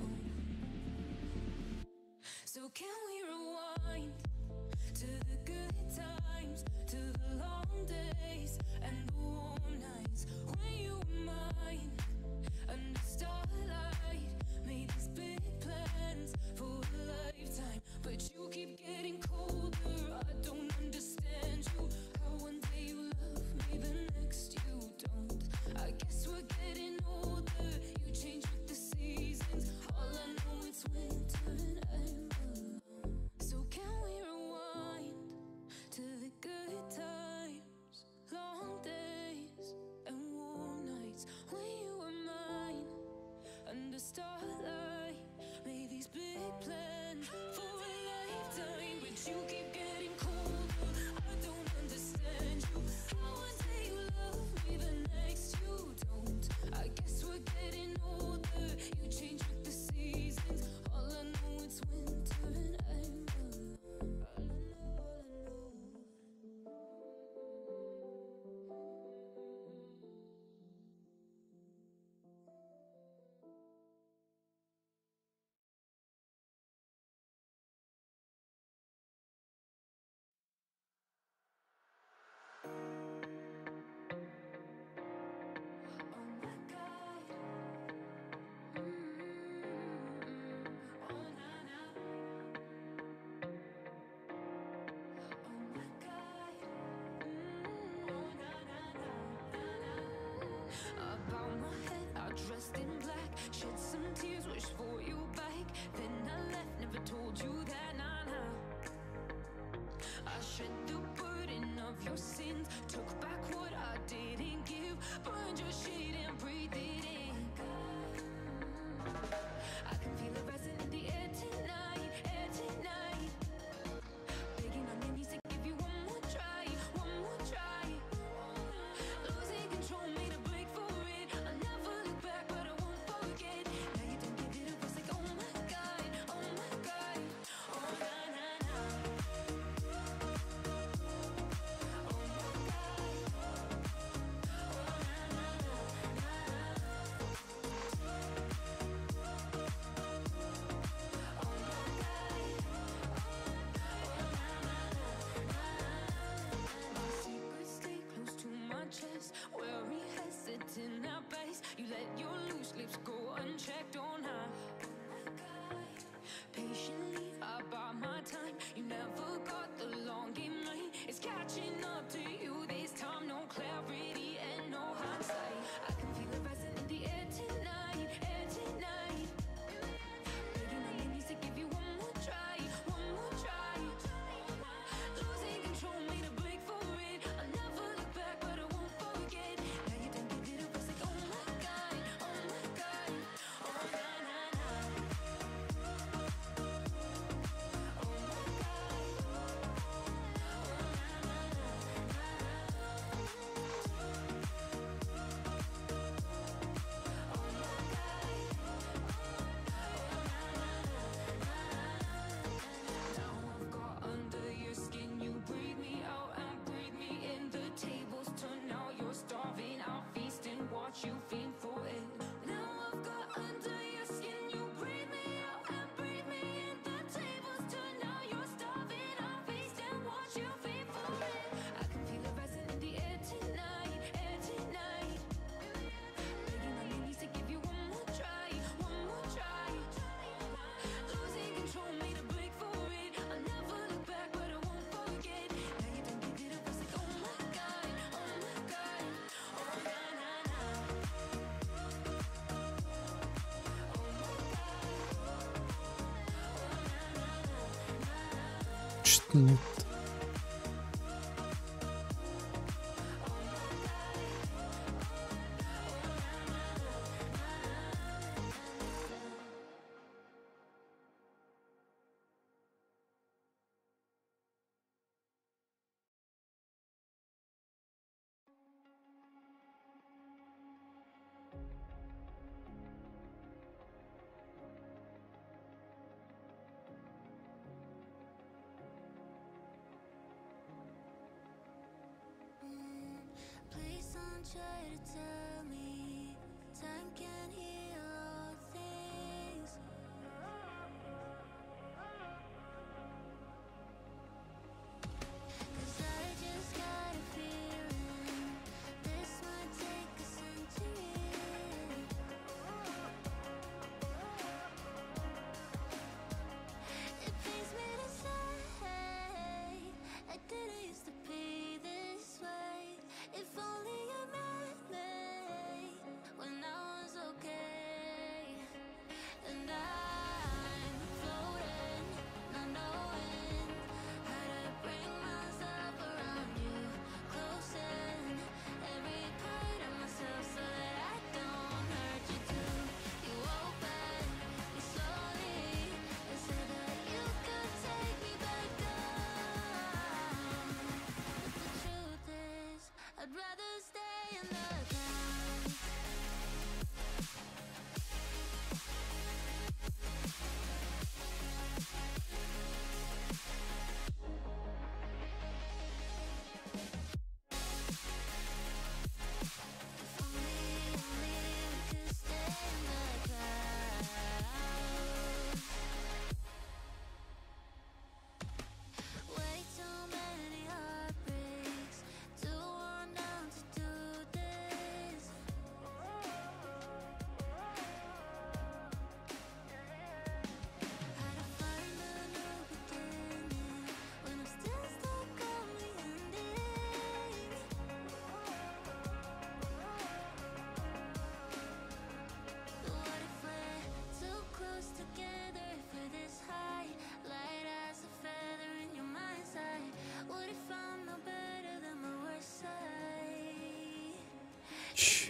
So can we rewind to the good times, to the long long days and the warm nights when you were mine. Under starlight, made these big plans for a lifetime, but you keep getting colder. I don't understand you. How one day you love me, the next you don't. I guess we're getting older. You change with the seasons. All I know it's winter and I'm alone. So can we rewind to the good times, long days and warm nights when you were mine. Under starlight, made these big plans for a lifetime, but you keep getting colder. I don't understand you. How one day you love me, the next you don't. I guess we're getting older. You change with the seasons. All I know it's winter and I'm alone. All I know. Oh my God. Oh na na. Oh my God. Oh na na na na. I bow my head, I dressed in black, shed some tears, wish for you back. Then I left, never told you that. Nah nah. I shed the burden of your sins, took back what I didn't give, burned your shit and breathed it in. I can feel it rising in the air tonight, air tonight. Begging on your knees to give you one more try, one more try. Losing control, made a break for it. I never look back, but I won't forget. Now you don't give it up, it's like oh my God, oh my God, oh na na na. Oh my God, oh na na na na. Oh my God, my secrets stay close to my chest, weary hesitant at base. You let your loose lips go unchecked on high. Patiently, I bought my time. You never got the long game right. It's catching up to you this time. No clarity and no hindsight. I can feel it rising in the air tonight, air tonight. Begging on your knees to give you one more try, one more try. Losing control, made a break for it. I never look back, but I won't forget. Now you don't give it up, it's like oh my God, oh my God, oh na na na. Oh my God, oh na na na na. Oh my God, oh na na na na. Now I've got under your skin, you breathe me out and breathe me in. The tables turn, now you're starving. I'll feast and watch you fiend for it. Now I've got under your skin, you breathe me out and breathe me in. The tables turn, now you're starving. I'll feast and watch you fiend for it. I can feel it rising in the air tonight, air tonight. Begging on your knees to give you one more try, one more try. Losing control, made a break for it. I never look back, but I won't forget. Now you don't give it up, it's like oh my God, oh my God, oh na na na. Oh my God, oh na na na. Что-то нет. Try to tell me time can heal all things. 'Cause I just got a feeling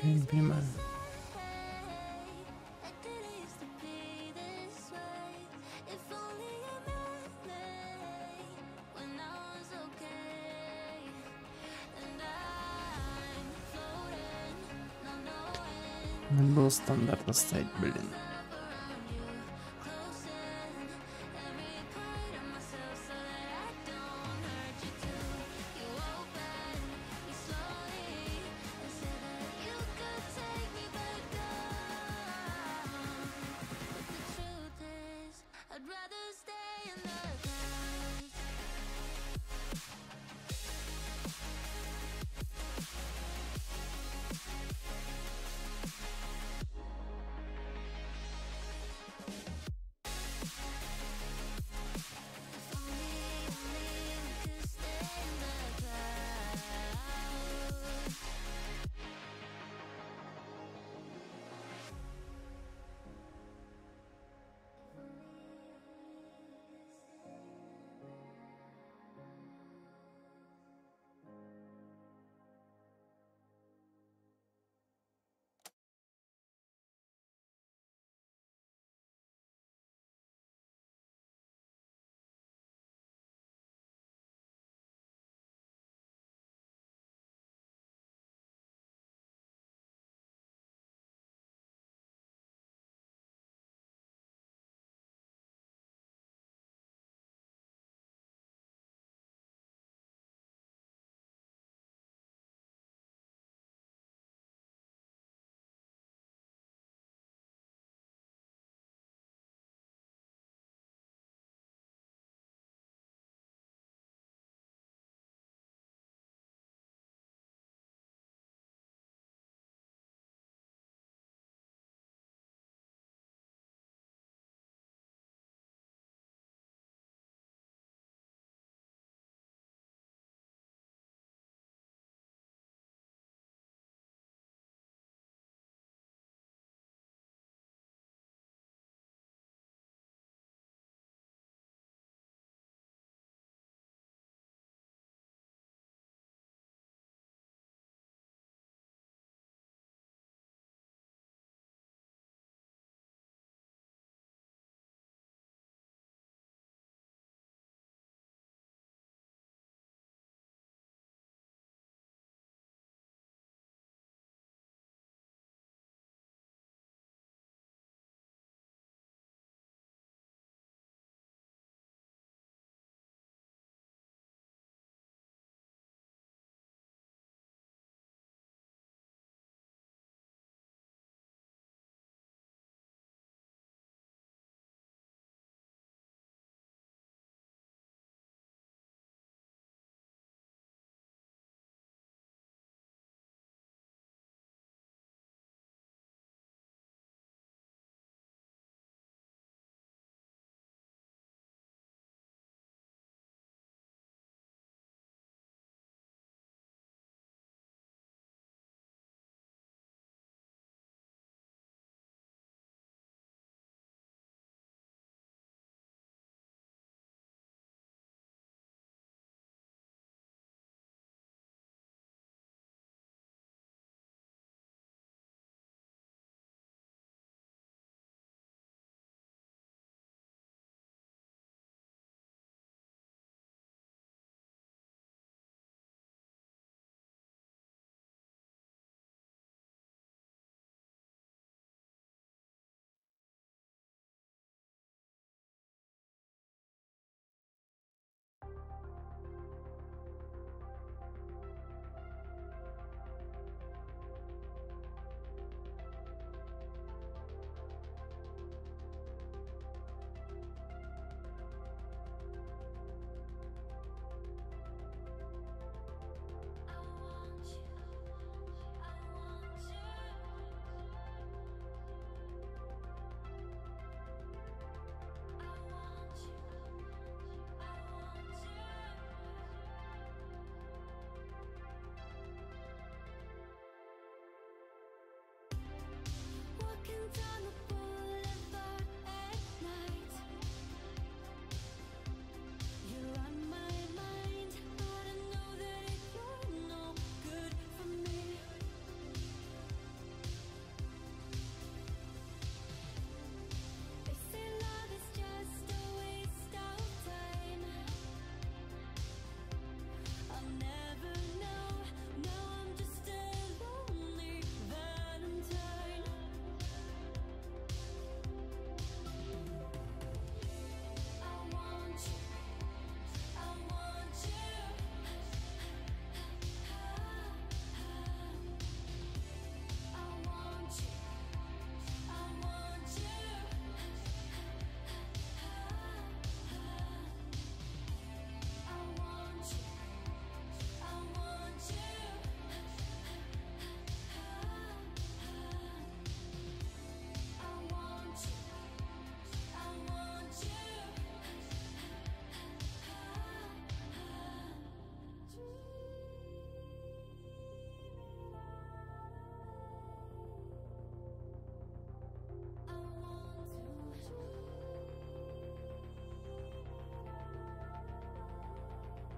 Ничего я не понимаю. Надо было стандарт оставить, блин. I'd rather stay in the past.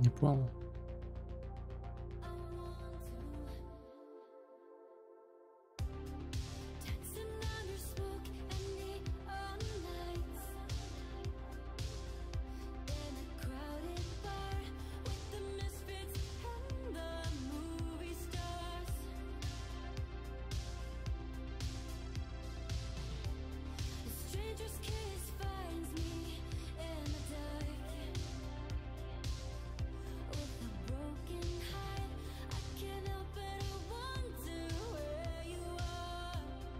Не понял. Dancing under smoke and neon lights in a crowded bar with the misfits and the movie stars. A stranger's kiss finds me in the dark. With a broken heart, I can't help but wonder where you are.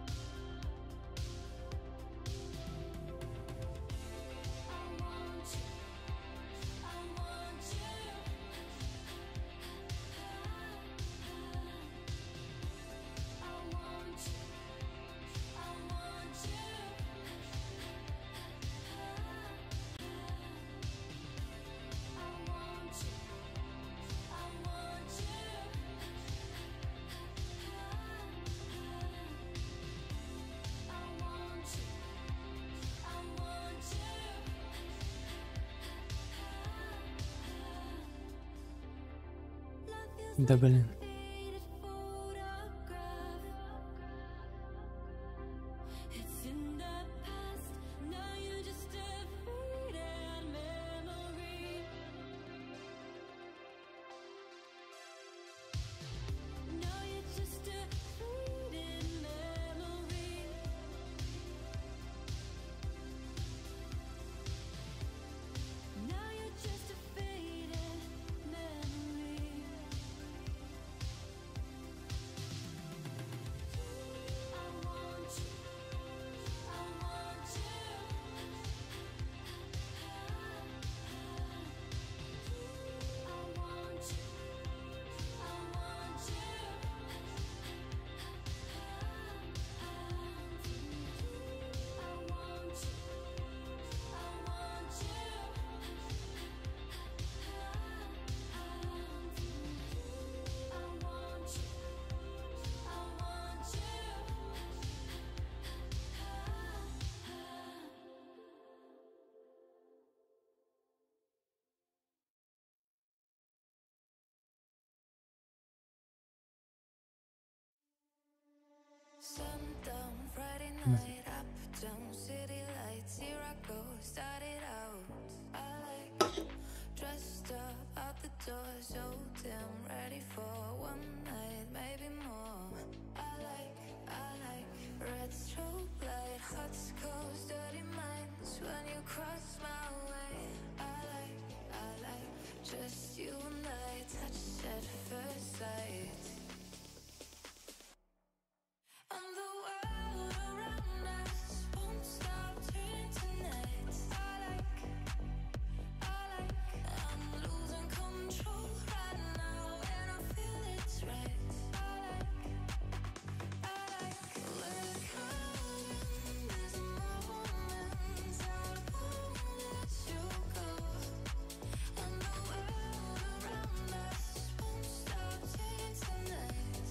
I want you, I want you. I want you, I want you. I want you, I want you. I want you, I want you. Love feels Да блин. faded photograph. It's in the past. Now you're just a faded memory. Now you're just a faded memory. Now you're just a faded memory. I want you, I want you. I want you, I want you. I want you, I want you. I want you, I want you. Sundown, Friday night, uptown, city lights, here I go, started out. I like dressed up out the door, so damn ready for one night, maybe more. I like red strobe light, hot cold, dirty minds when you cross my way. I like just you and I, touch at first sight. And the world around us won't stop turning tonight. I'm losing control right now, and I feel it's right. We're caught in this moment, I won't let you go. And the world around us won't stop turning tonight.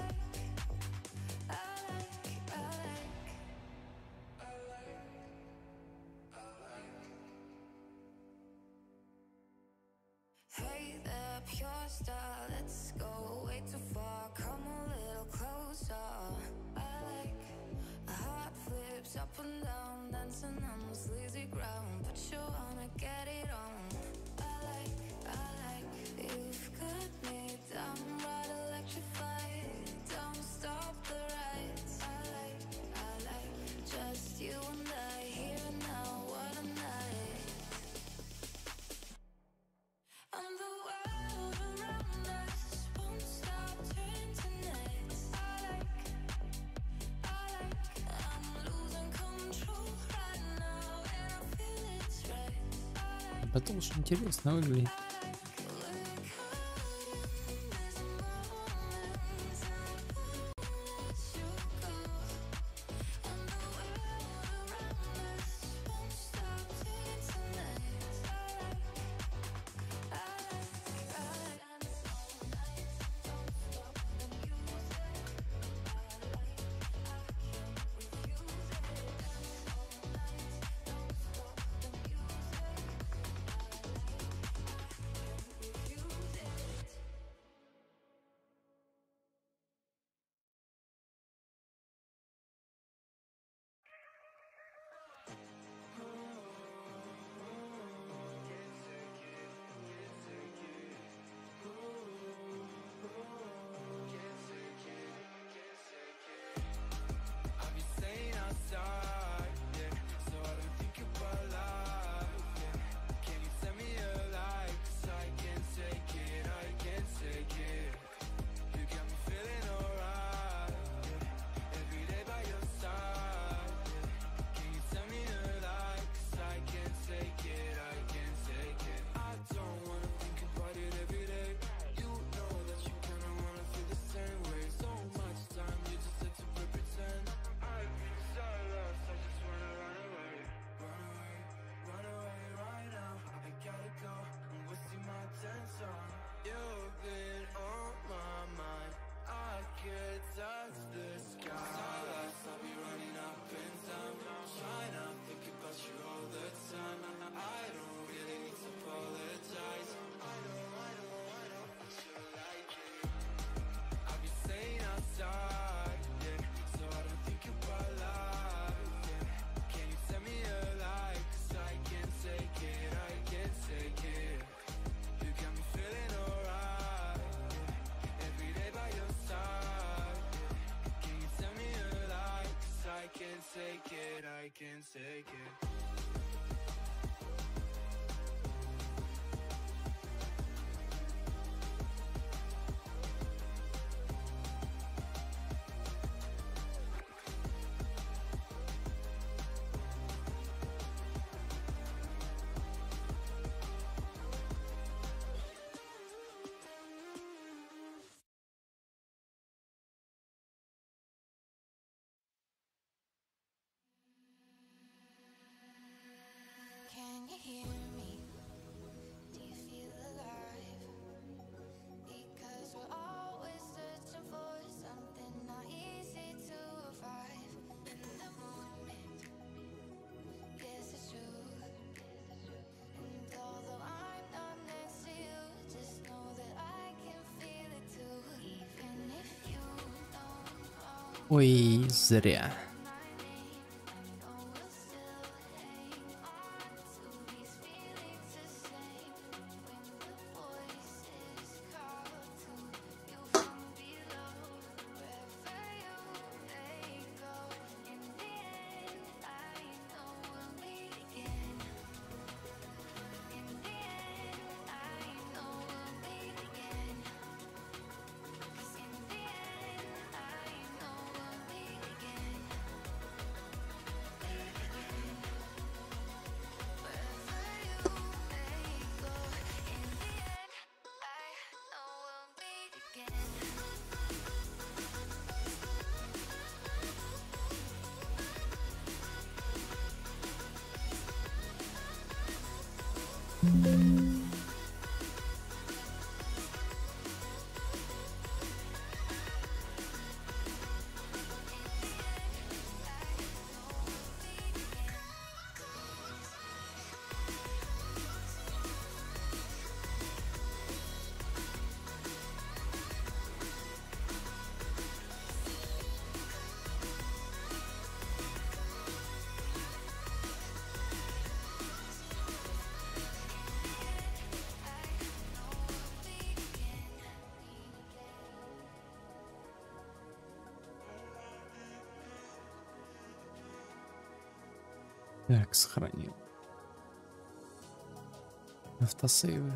Hey there, pure star, let's go way too far, come a little closer. I like heart flips up and down, dancing on the sleazy ground, but you wanna get it on. I like, you've got me downright electrified, don't stop the ride. I like, just you and I, here and now, what a night. And the world around us won't stop turning tonight. I'm losing control right now, and I feel it's right. Это уж интересно выглядит. can take it. Can you hear me? Do you feel alive? Because we're always searching for something not easy to arrive. In the moment, yes it's true. And although I'm not next to you, just know that I can feel it too. Even if you don't know Ой, зря. my name, I know we'll still hang on to these feelings the same. When the voices call to you from below, wherever you may go, in the end I know we'll meet again. In the end I know we'll meet again. 'Cause in the end I know we'll meet again. Meet again. Wherever you may go, in the end I know we'll meet again. Так, сохранил. Автосейвы.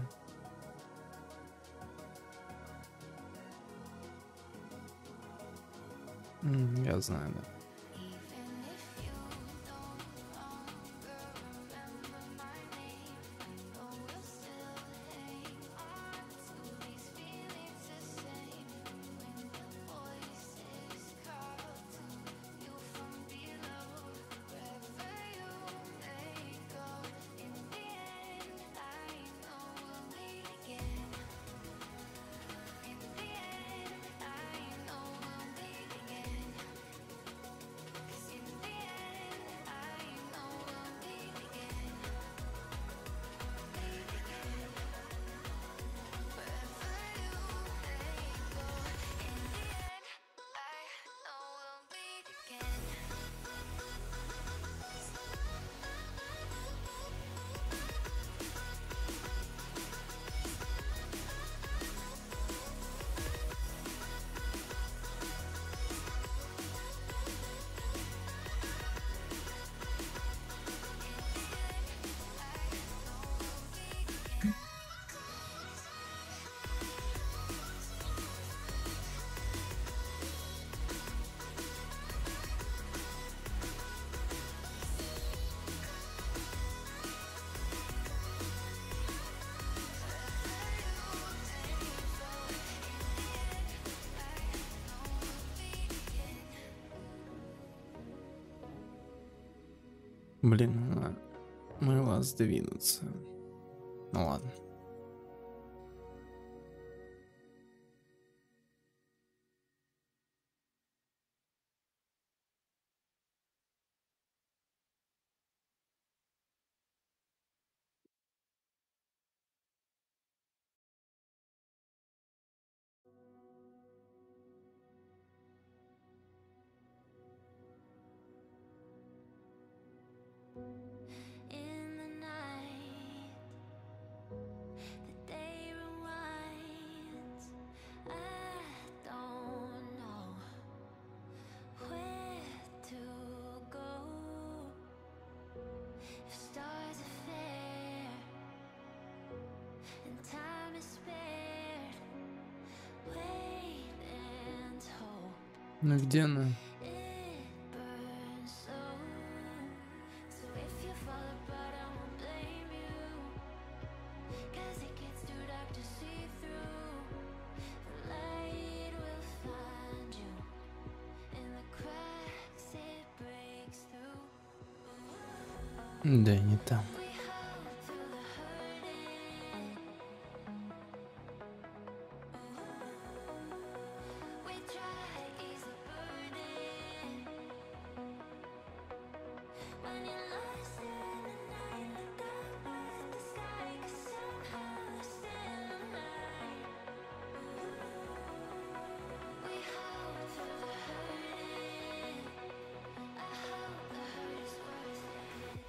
Я знаю, да. Even if you no longer remember my name, I know we'll still hang on to these feelings the same. When the voices call to you from below, wherever you may go, in the end I know we'll meet again. In the end I know we'll meet again. 'Cause in the end I know we'll meet again. Meet again. Wherever you may go, in the end I know we'll meet again. Блин, она могла сдвинуться. Ну ладно. In the night, Ну где она? It burns so. So if you fall apart, I won't blame you. 'Cause it gets too dark to see through. The light will find you. In the cracks it breaks through. Да, не там. We hope through the hurting. We try ease the burden. When you're lost in the night, look up at the sky, 'cause somehow there's still a light. We hope through the hurting. I hope the hurt is worth it.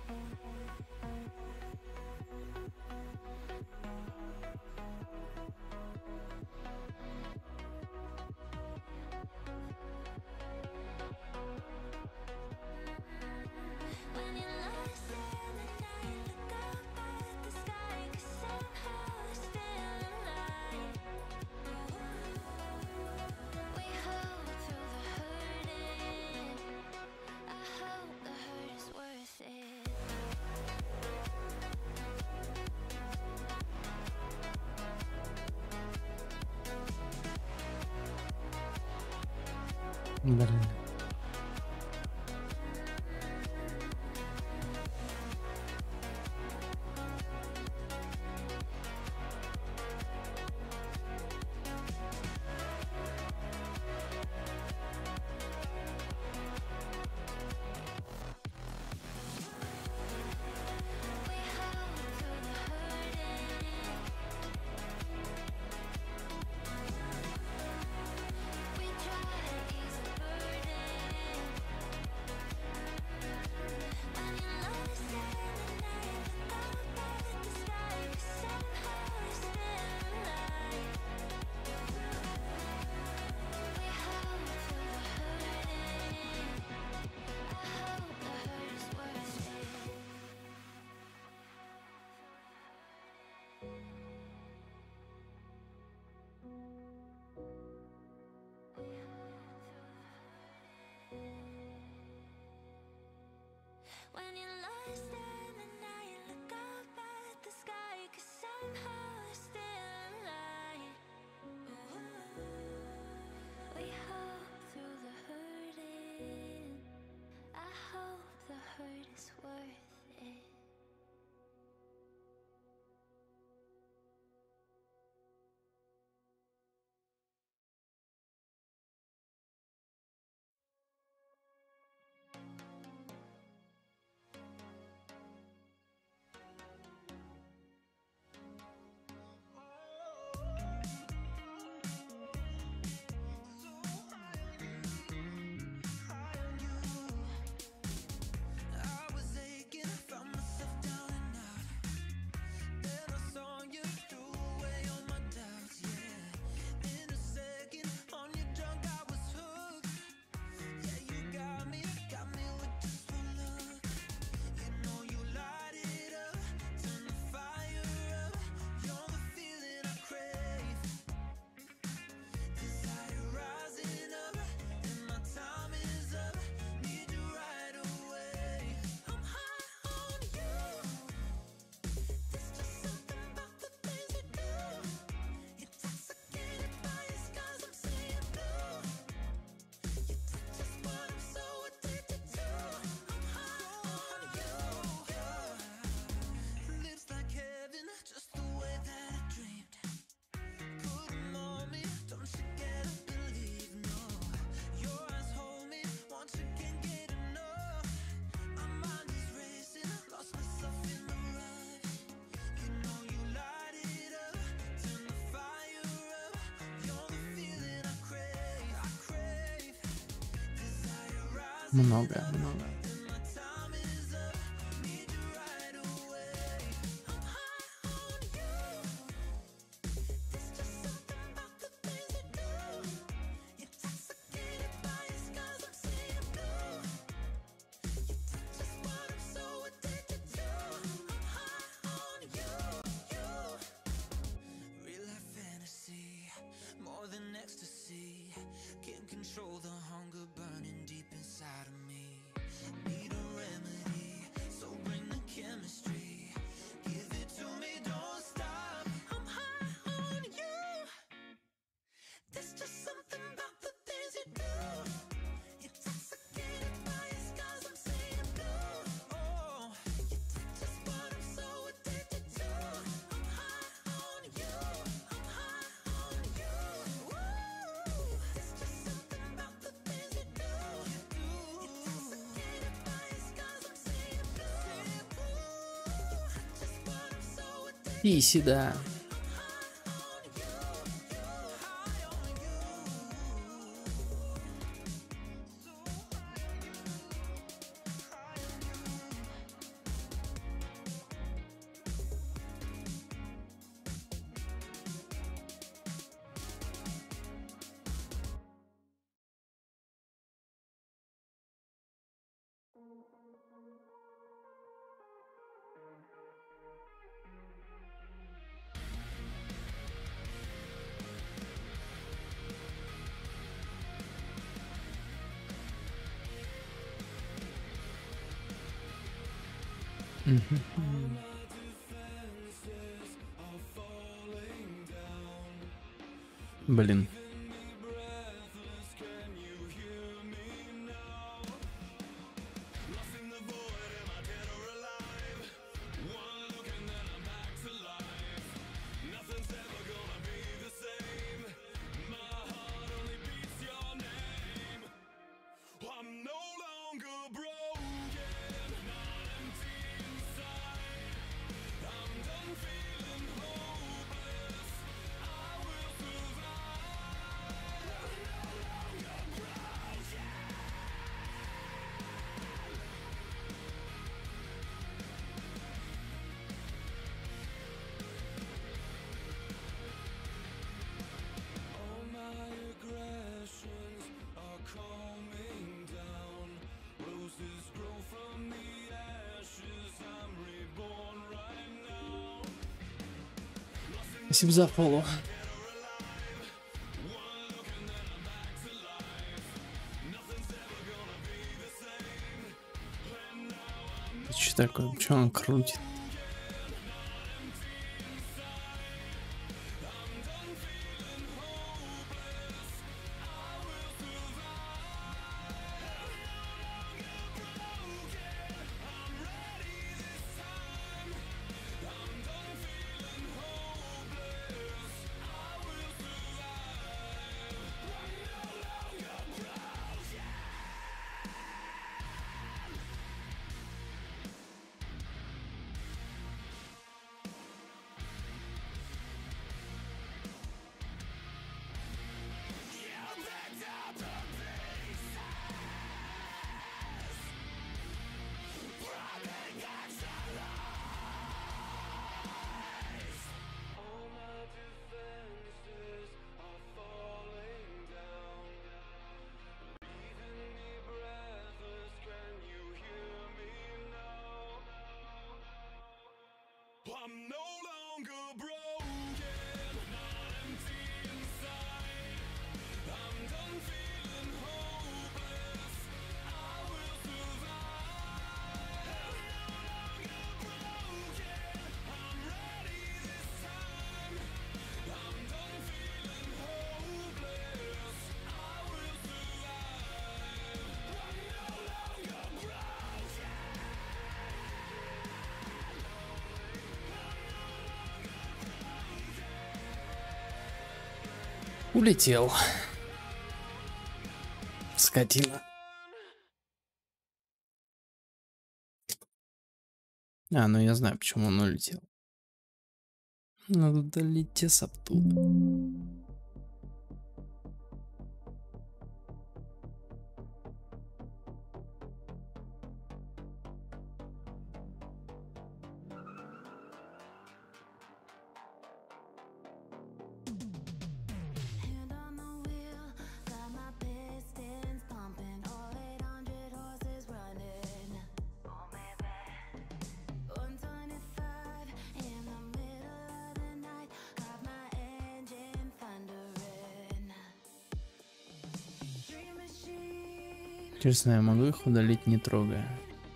When you're lost in the night, look up at the sky, 'cause somehow there's still a light. We hope through the hurting. I hope the hurt is worth it. Блин. We hope through the hurting. We try ease the burden. When you're lost in the night, look up at the sky, 'cause somehow there's still a light. We hope through the hurting. I hope the hurt is worth it. When you're lost in the night, look up at the sky, 'cause somehow there's still a light. We hope through the hurting. I hope the hurt is worth it. I was aching, I found myself down and out. Then I saw you, threw away all my doubts, yeah. In a second, on your drunk, I was hooked. Yeah, you got me with just one look. You know you light it up, turn the fire up. You're the feeling I crave. Desire rising up, and my time is up. Need you right away. I'm high on you. There's just something about the things you do. Intoxicated by your scars, I'm seeing blue. Your touch is what I'm so addicted to. I'm high on you. Lips like heaven, just the way that I dreamed. Put 'em on me, don't you get up and leave, no. Your eyes hold me, once you can't get enough. My mind is racing, lost myself in the rush. You know you light it up, turn the fire up. You're the feeling I crave. Desire rising Много. and my time is up. Need you right away. I'm high on you. There's just something about the things you do. Intoxicated by your scars, I'm seeing blue. Your touch is what I'm so addicted to. I'm high on you. Real life fantasy, more than ecstasy. Can't control the hunger burning deep inside of me. Need a remedy, so bring the chemistry. Give it to me, don't stop. I'm high on you. There's just something about the things you do. Intoxicated by your scars, I'm seeing blue. Oh, your touch is what I'm so addicted to. I'm high on you. I'm high on you. Woo! There's just something about the things you do. Intoxicated by your scars, I'm seeing blue. Your touch is what I'm so addicted to. Писи, да. Блин. Спасибо за фоллоу. Что такое? Что он крутит? I'm no longer broken, not empty inside. I'm done feeling hopeless. I will survive. I'm no longer broken. I'm ready this time. I'm done feeling hopeless. I will survive. I'm no longer broken. Улетел. Скотина. Ну я знаю, почему он улетел. Надо долететь оттуда. Hand on the wheel, got my pistons pumping, all 800 horses running. Oh baby, 125 in the middle of the night, got my engine Интересно, я могу их удалить, не трогая?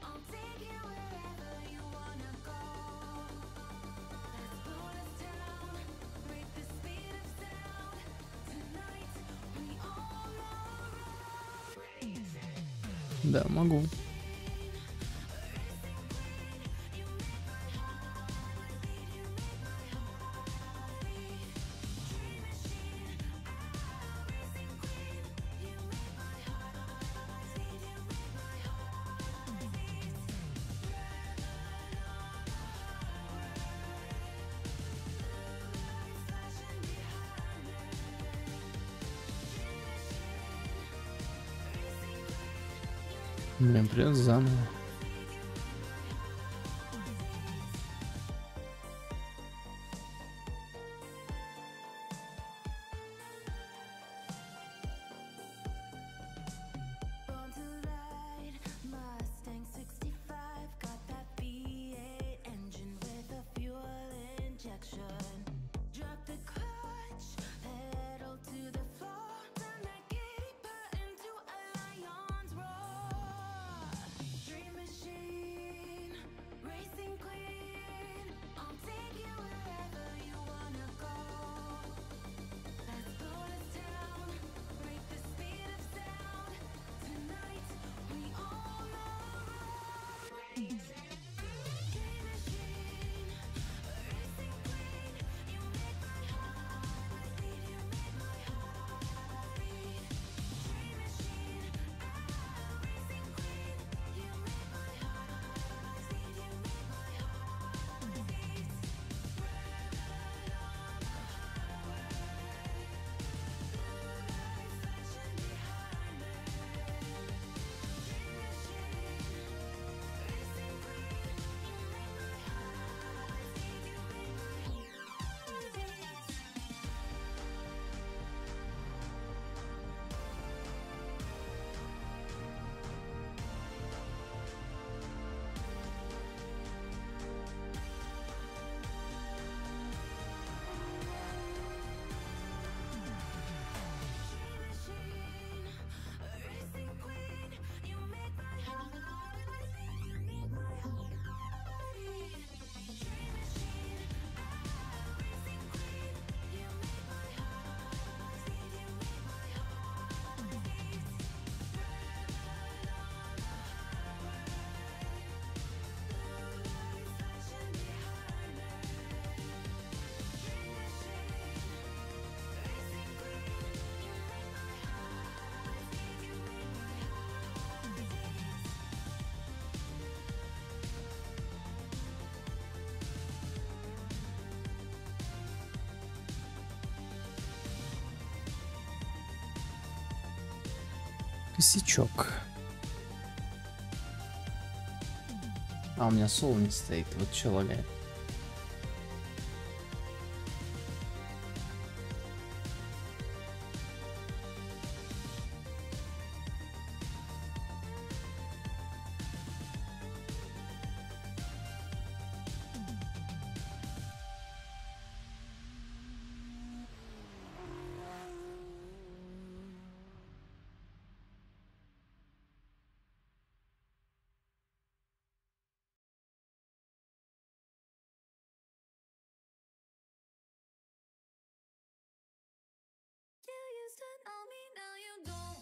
Да, могу. Блин, придется заново. Born to ride, Mustang 65, got that V8 engine with a fuel injection. Drop the clutch, pedal to the floor, turn that giddy part into a lion's roar. Dream machine, racing queen, I'll take you wherever you wanna go. Let's blow this town, break the speed of sound. Tonight we all know. Dream machine, racing queen, you make my heart beat. You make my heart beat. Dream machine, racing queen, you make my heart beat. You make my heart beat. Racing queen, you make my heart beat. You make my heart beat. Dream machine, racing queen, you make my heart beat. You make my heart beat. Flashing behind me. Dream machine, racing queen, you make my heart beat. You make my heart beat. Косячок. А у меня соло не стоит. Вот что лагает. You used to know me, now you don't.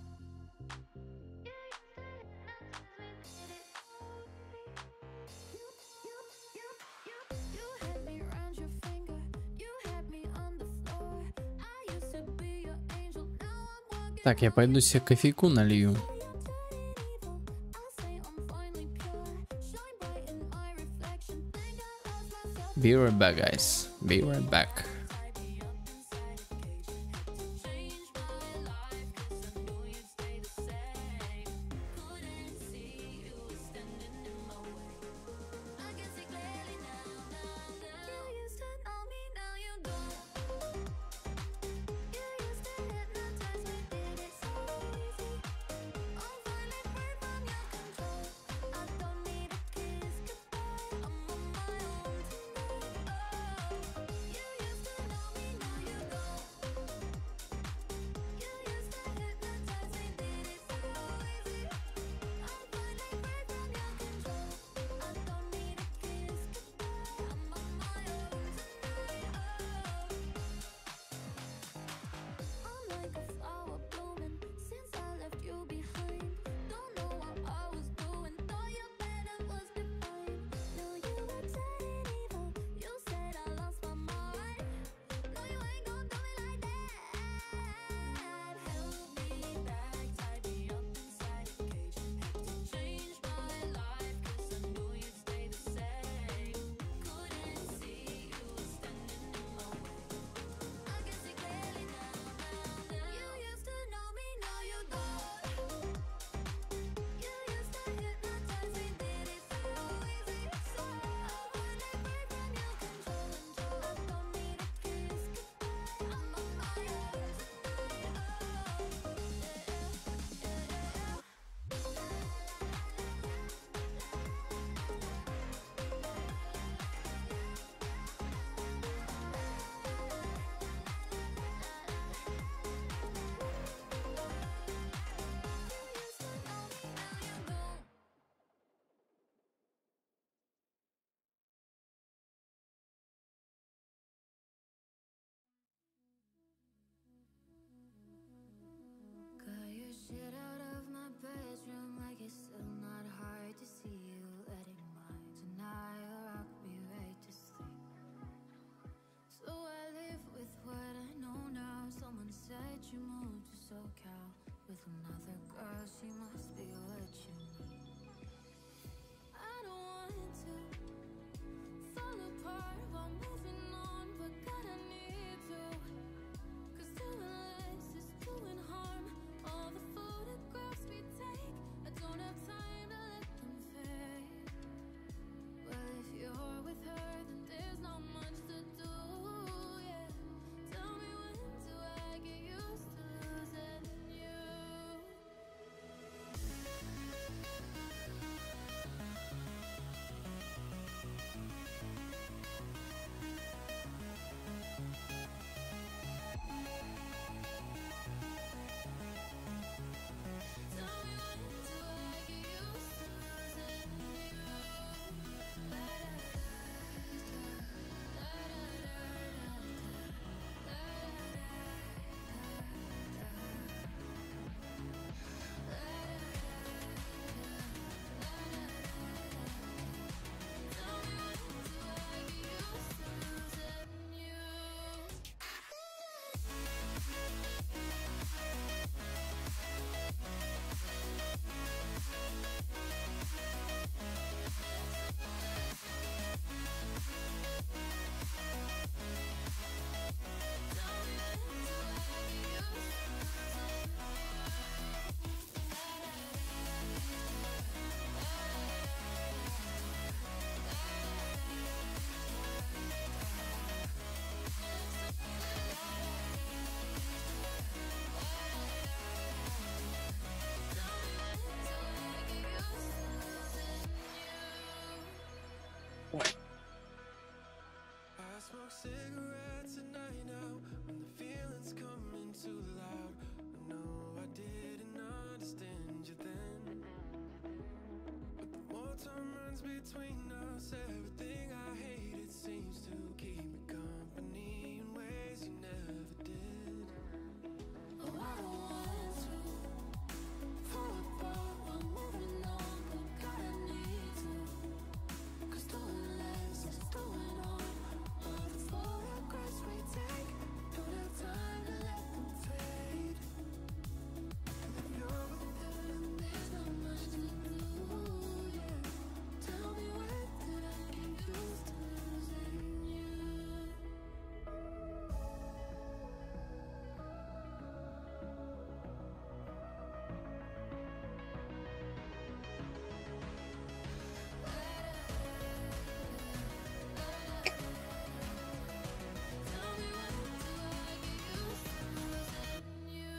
You had me round your finger, you had me on the floor. I used to be your angel, now I'm walking. Так, я пойду себе кофейку налью. I'll say I'm finally pure, shine bright in my reflection. Think I lost myself. Be right back, guys. Be right back. You used to with another girl, she must be what you need. I don't want to fall apart while moving on, but God, I need to. 'Cause doing less is doing harm. All the photographs we take, I don't have time to let them fade. Well, if you're with her, then there's not much to do, yeah. Tell me, when do I get used to losing you? Tell me, when do I get used to losing I smoke cigarettes at night now when the feeling's coming too loud. No, I didn't understand you then. But the more time runs between us, everything I hated seems to keep me company in ways you never did. Oh, I don't want to fall apart while moving on, but God, I need to. 'Cause doing less is doing on. All the photographs we take, don't have time to let them fade. If you're with her, then there's not much to do, yeah. Tell me, when did I get used to losing you? Tell me, when do I get used to losing you?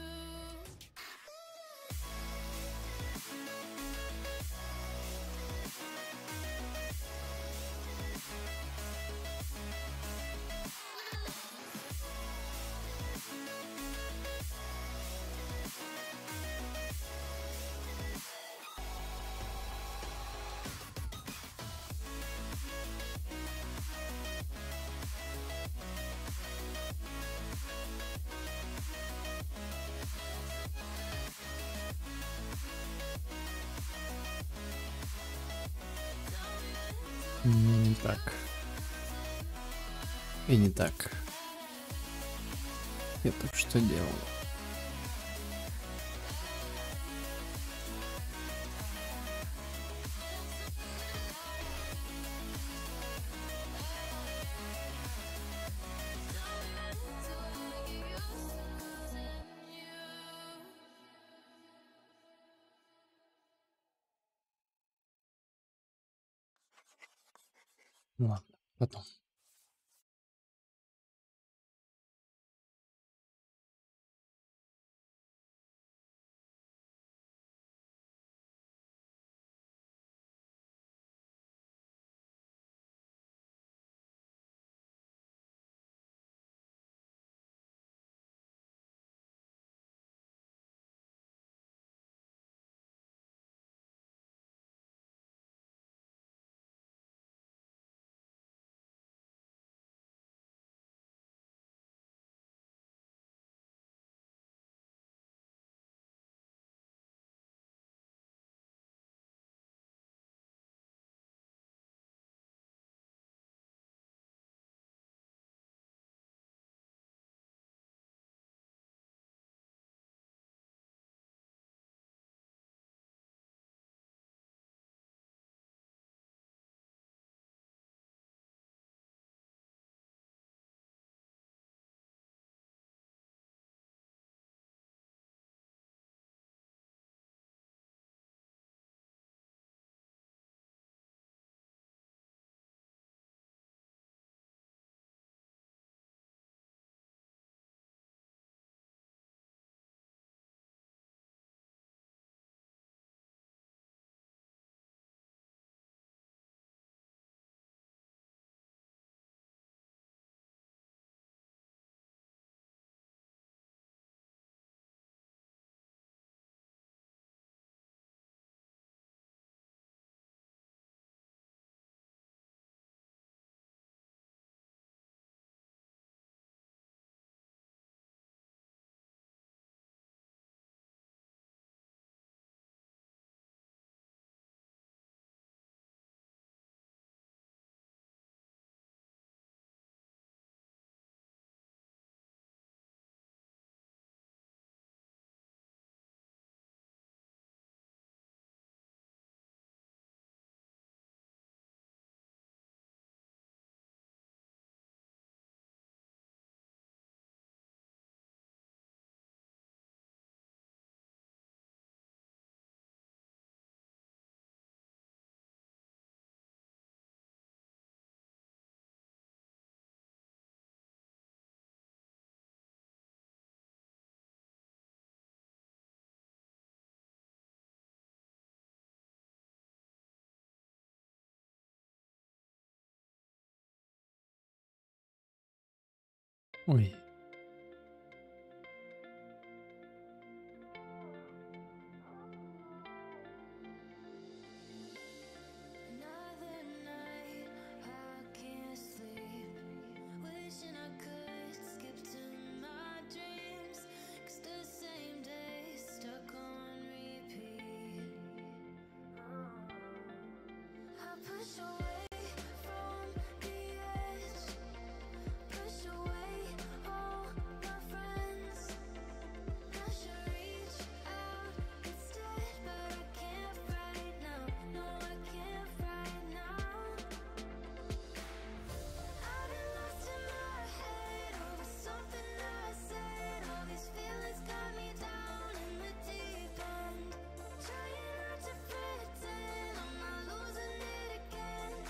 Не так. И не так. Я так что делал? Ладно, потом. Ой. Another night, I can't sleep. Wishing I could skip to my dreams. 'Cause the same day stuck on repeat. I push away from the edge. Push away all my friends. I should reach out instead, but I can't right now. No, I can't right now. I've been lost in my head over something I said. All these feelings got me down in the deep end. Trying not to pretend I'm not losing it again.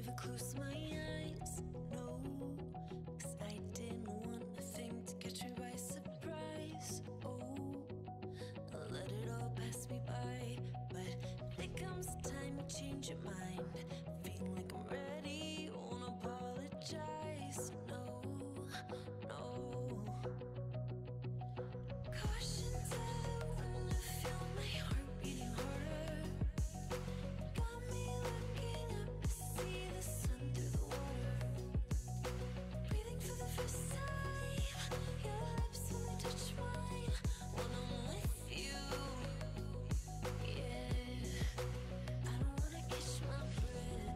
never close my eyes, no, 'cause I didn't want a thing to catch me by surprise. Oh, I let it all pass me by, but there comes a time you change your mind. Feeling like I'm ready, won't apologize. No, no. Caution's out when I feel my heart beating harder. Got me looking up to see the sun through the water. Breathing for the first time, your lips when they touch mine. When I'm with you, yeah. I don't wanna catch my breath.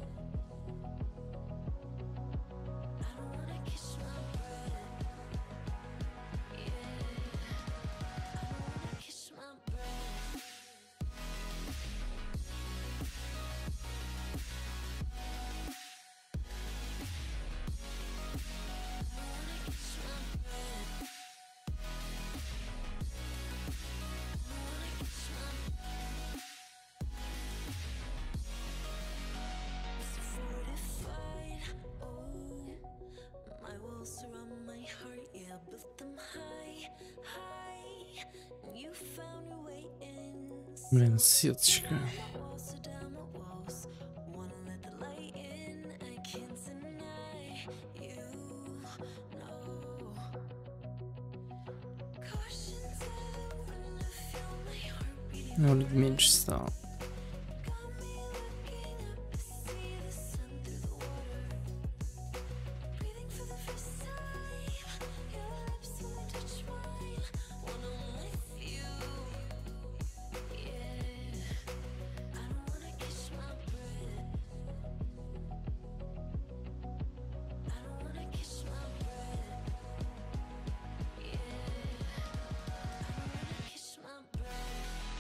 I don't wanna catch my breath. Yeah. I don't wanna catch my breath. My walls surround my heart, yeah, I built them high, high. And you found your way in. Блин, сеточка. My walls are down my walls. Wanna let the light in. I can't deny you. No. Caution's out when I feel my heart beating. Ну, меньше стало. Got me looking up to see the sun through the water. Breathing for the first time, your lips when they touch mine. When I'm with you, yeah. I don't wanna catch my breath. I don't wanna catch my breath. Yeah. I don't wanna catch my breath.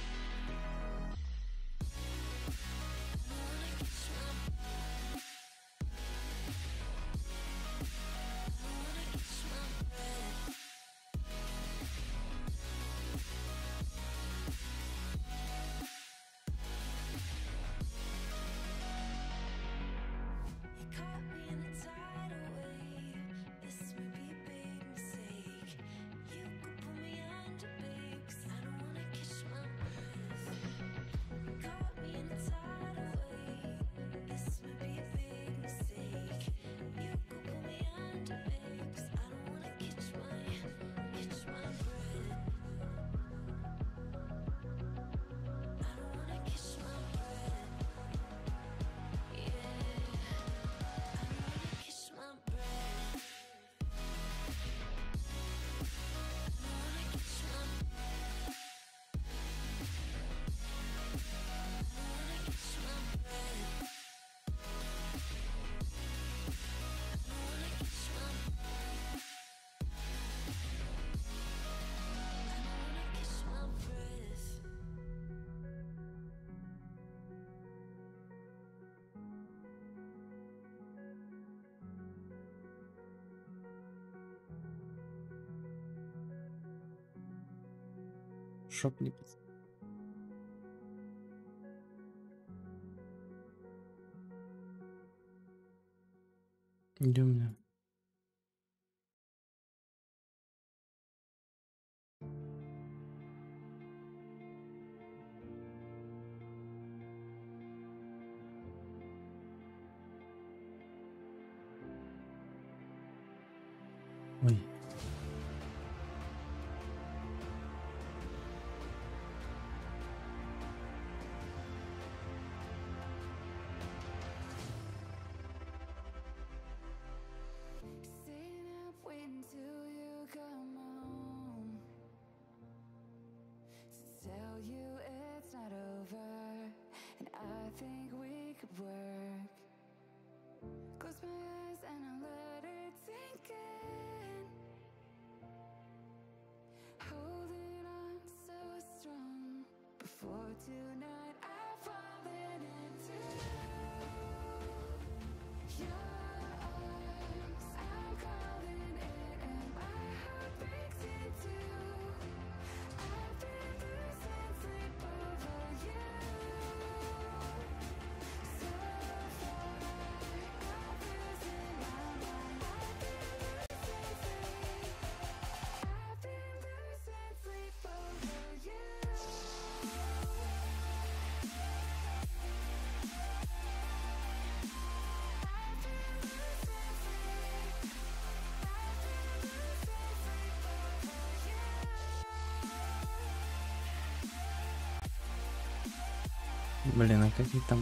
You caught me in a tidal wave. This may be a big mistake. You could pull me under, babe, 'cause I don't wanna catch my breath. You caught me in a tidal wave. This may be a big mistake. You could pull me under, babe, 'cause I don't wanna catch my breath. I don't wanna catch my breath. Yeah. I don't wanna catch my breath. I don't wanna catch my breath. I don't wanna catch my breath. I don't wanna catch my breath. I don't wanna catch my breath. Чтоб не... Идем, да. Ой. Блин, а какие там...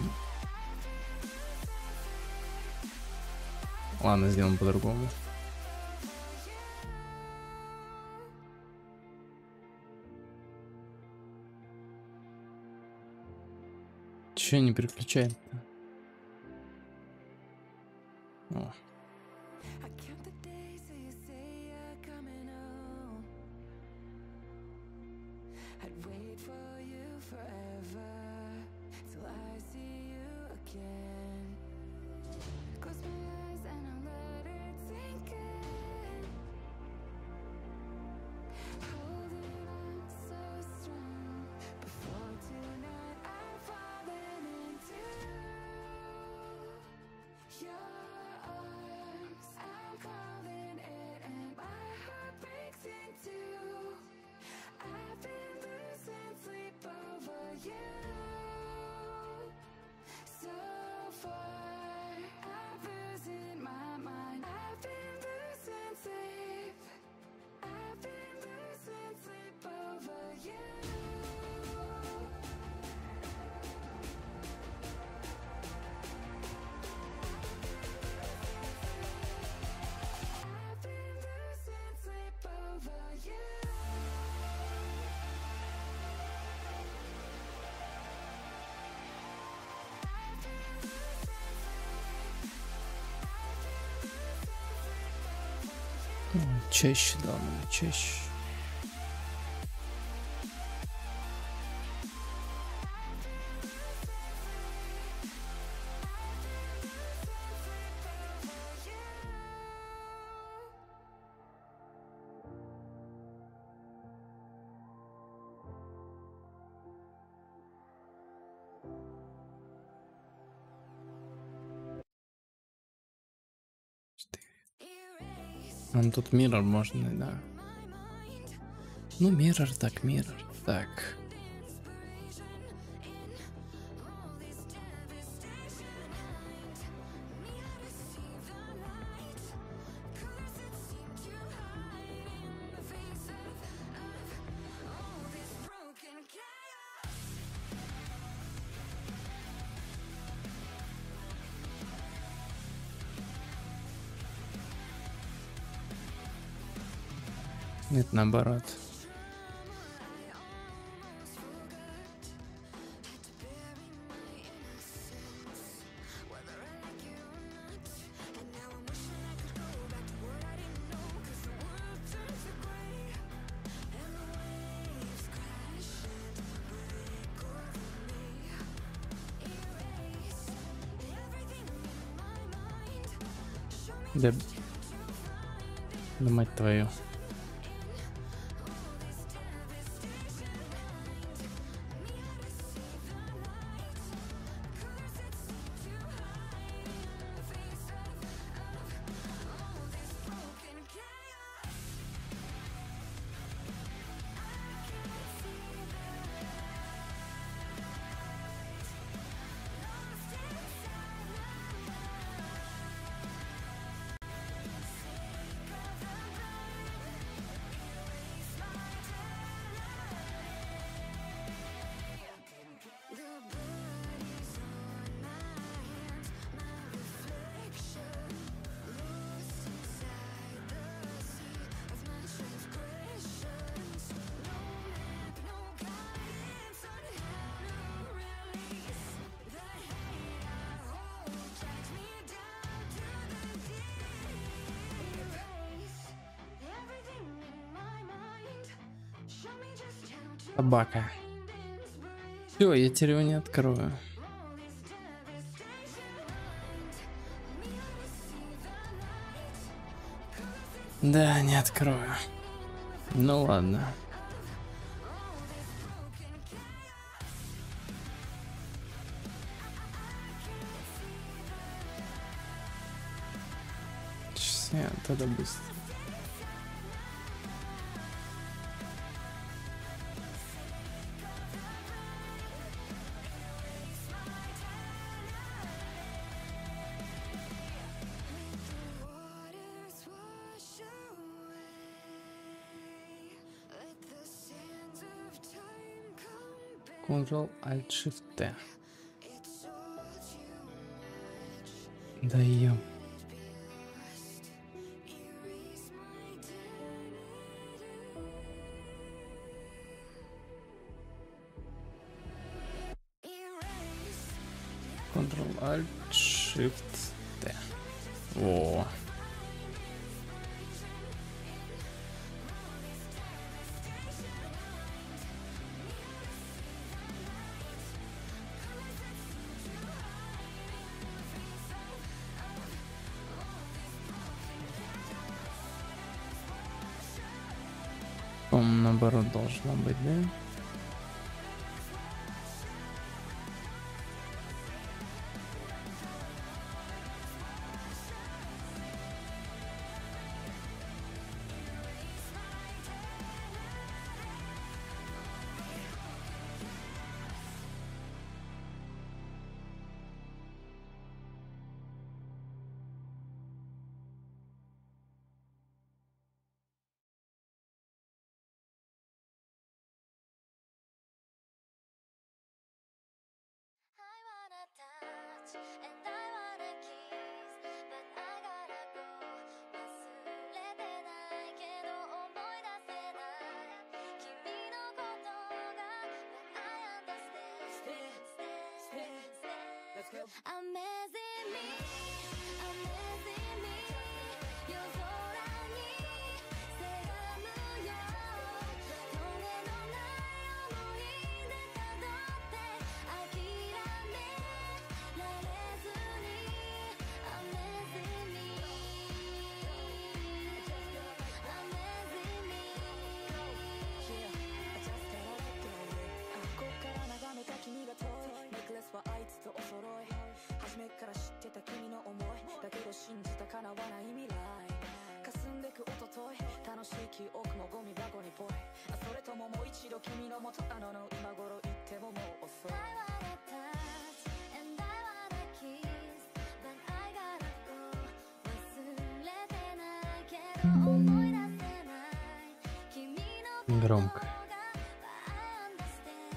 Ладно, сделаем по-другому. Че не переключает-то? О. I count the days till you say you're coming home. I'd wait for you forever till I see you again. Close my eyes and I'll let it sink in. Holding on so strong. Before tonight I'm falling into your arms. I'm calling it and my heart breaks in two. I've been losing sleep over you so far. I'm losing my mind. I've been losing sleep. I've been losing sleep over you. I've been losing sleep over you. Чаще, да, надо чаще. Ну, тут миррор можно, да. Ну, миррор так, миррор так. Нет, наоборот. Да, да мать твою. Собака. Все, я теперь его не открою. Да, не открою. Ну ладно. Сейчас я тогда быстро. Waters wash away. Let the sands of time come back. Ctrl-Alt-Shift-T. Да и я. Ctrl-Alt-Shift-T. О. По-моему, наоборот должно быть, да? I wanna touch and I wanna kiss, but I gotta go. 忘れてないけど思い出せない君のことが But I understand. Amazing me, amazing me. 夜空にせがむよ。トゲのない想い出たどって諦められずに Amazing me, amazing me. こっから眺めた君が遠いネックレスはあいつとお揃い初めから知ってた君の思いだけど信じた叶わない未来霞んでく一昨日楽しい記憶もゴミ箱にぽいそれとももう一度君の元あの今頃言ってももう遅い I wanna touch and I wanna kiss, but I gotta go. 忘れてないけど思い出せない君のことが Громко. But I understand.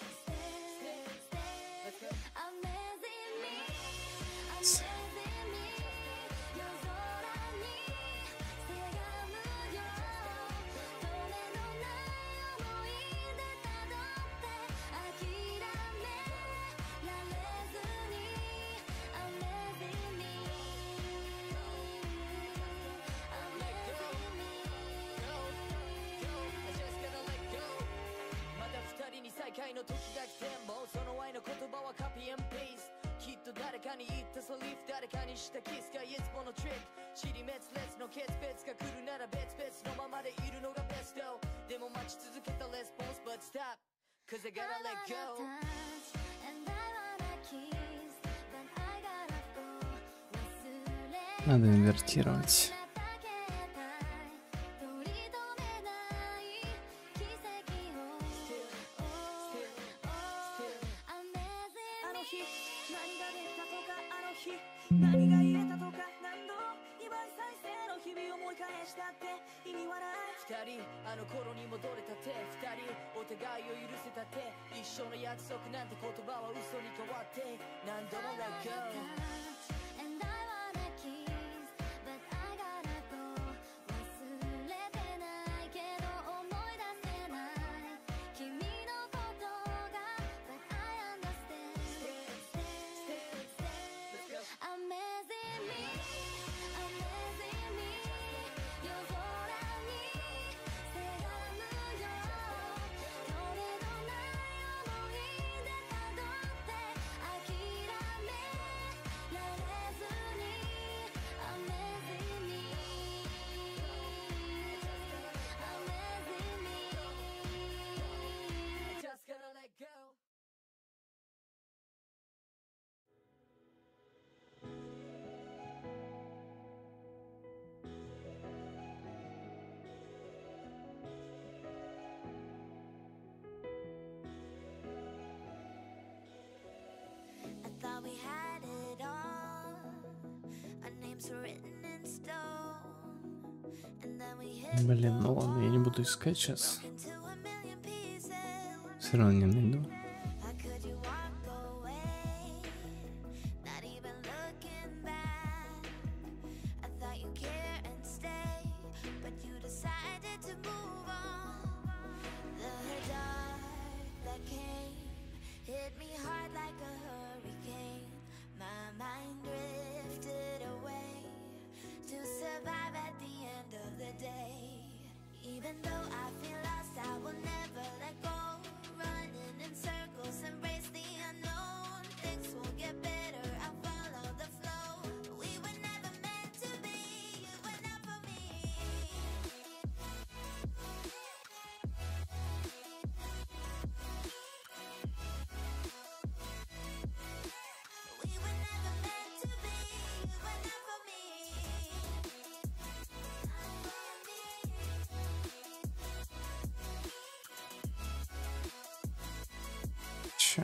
Amazing me, amazing me. 夜空にせがむよ。トゲのない想い出たどって諦められずに Amazing me, amazing me. また二人に再会の時が来てもその愛の言葉はカピー&ペーストきっと誰かに言ったセリフ誰かにしたキスかイエスポのトリック尻滅裂の決別が来るなら別々のままでいるのがベストでも待ち続けたレスポンス But stop Cause I I gotta let wanna go touch and I wanna kiss, but I gotta go. 忘れ Надо инвертировать. 取り留めない奇跡を Amazing あの me. 日何が出たとかあの日何が言えたとか何度2倍再生の日々思い返したって意味はない二人あの頃に戻れたって二人お互いを許せたって一生の約束なんて言葉は嘘に変わって何度も Let go And I wanna kiss, but I gotta go. 忘れてないけど思い出せない君のことが But I understand. Amazing me, amazing me. 夜空にせがむよ。トゲのない想い出たどって諦められずに Amazing me, amazing me. Just gonna let go I thought we had it all. Our names were written in stone. And then we hit Блин, ну ладно, я не буду искать сейчас. into a million pieces. Все равно не найду. How could you walk away? Not even looking back. Короче.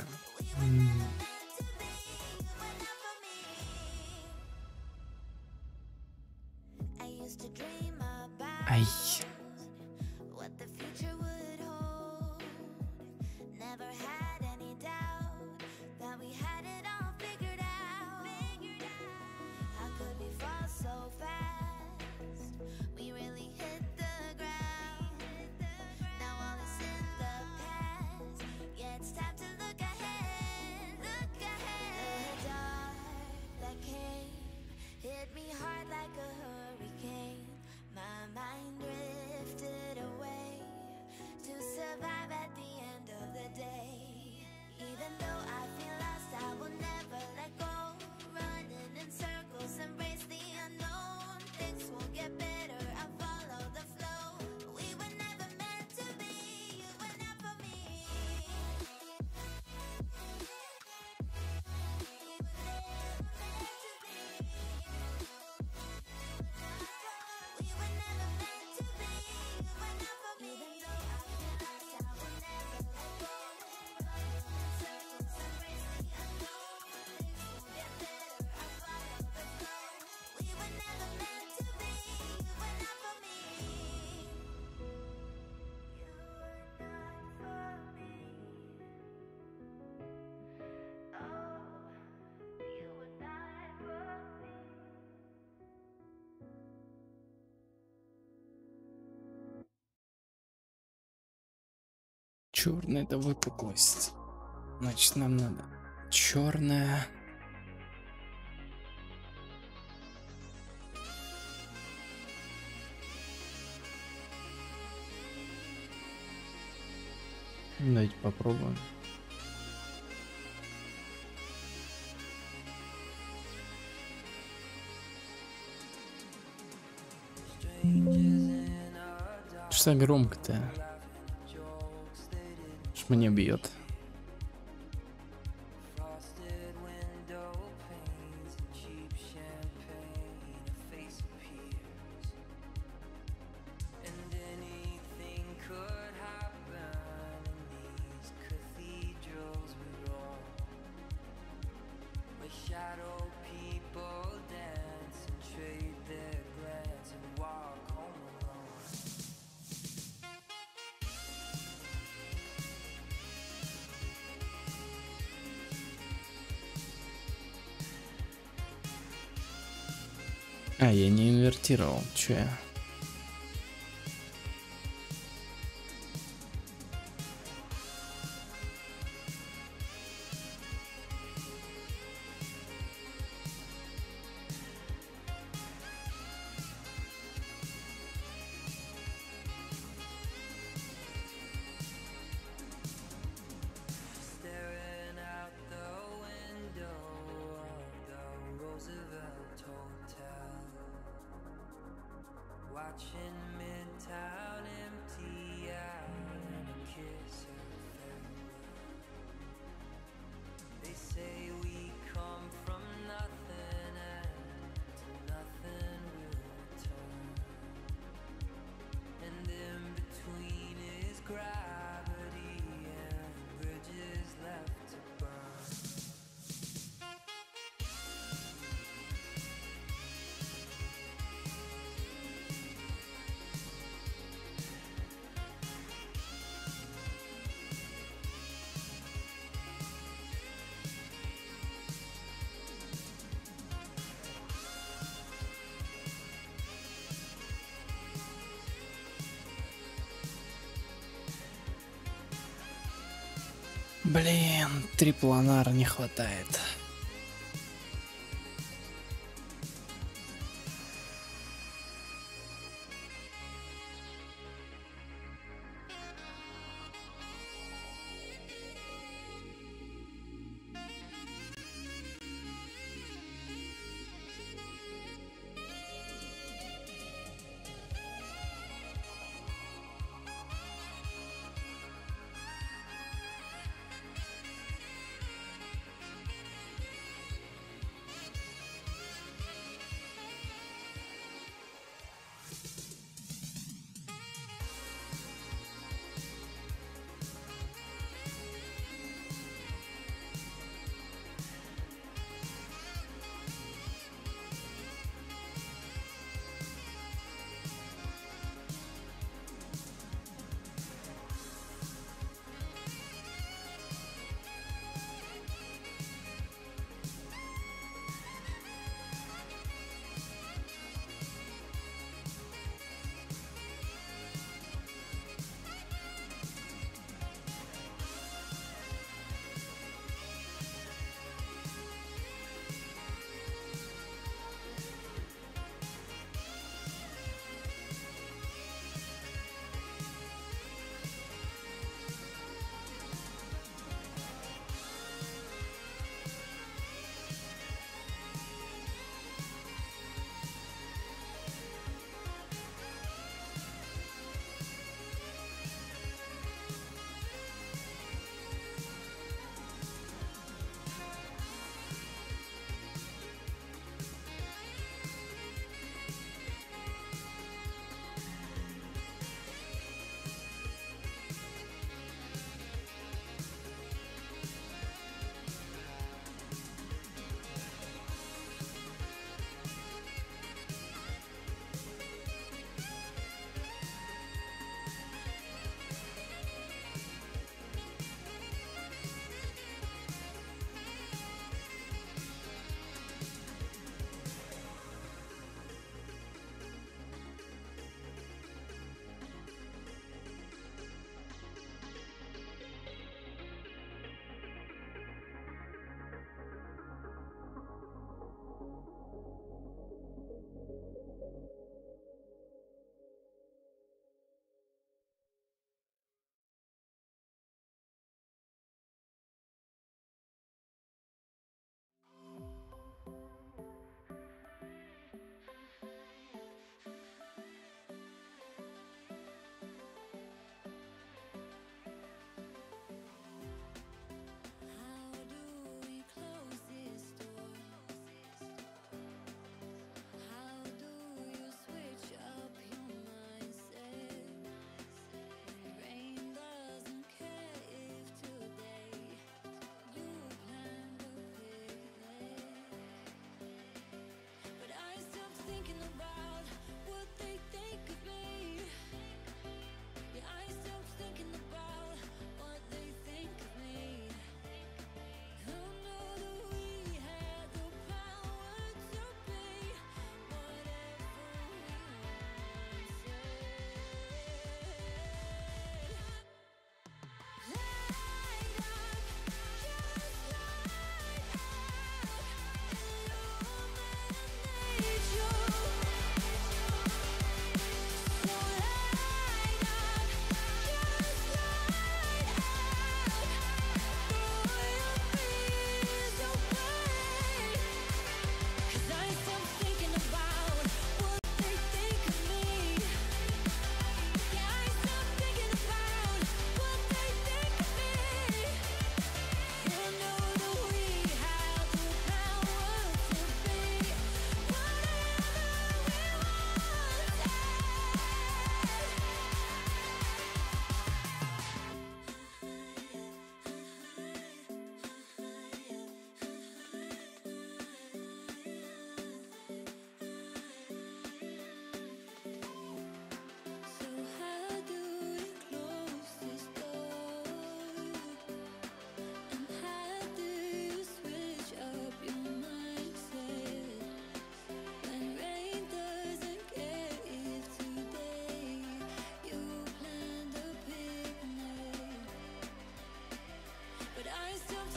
I used to dream about Ай. what the future would hold. Never had any doubt that we had it all figured out. How could we fall so fast? We really hit the ground. Now all is in the past. Yeah, it's time to look ahead. Look ahead. The dark that came hit me hard like a hurricane. My mind drifted away to survive at the end of the day. Even though I feel lost, I will never let go. Running in circles, embrace the unknown. Things will get better, I follow the flow. We were never meant to be, you were not for me. We were never meant to be, you were not for me. Even though I feel lost, I will never let go. Running in circles, embrace the unknown. Things will get better, I follow the flow. We were never meant to be, you were not for me. You were not for me. Oh, you were not for me. Черная это выпуклость. Значит, нам надо черная. Давайте попробуем. Что громко-то? Аж мне бьет. Frosted window panes and cheap champagne, a face appears, and anything could happen in these cathedrals we roam, where shadow people dance and trade their glance and walk home alone. А, я не инвертировал. Че я? Staring out the window of the Roosevelt Hotel, watching Midtown empty out and a kiss her farewell. They say we come from nothing and to nothing we'll return, and in between is gravity and bridges left to burn. Блин, трипланар не хватает.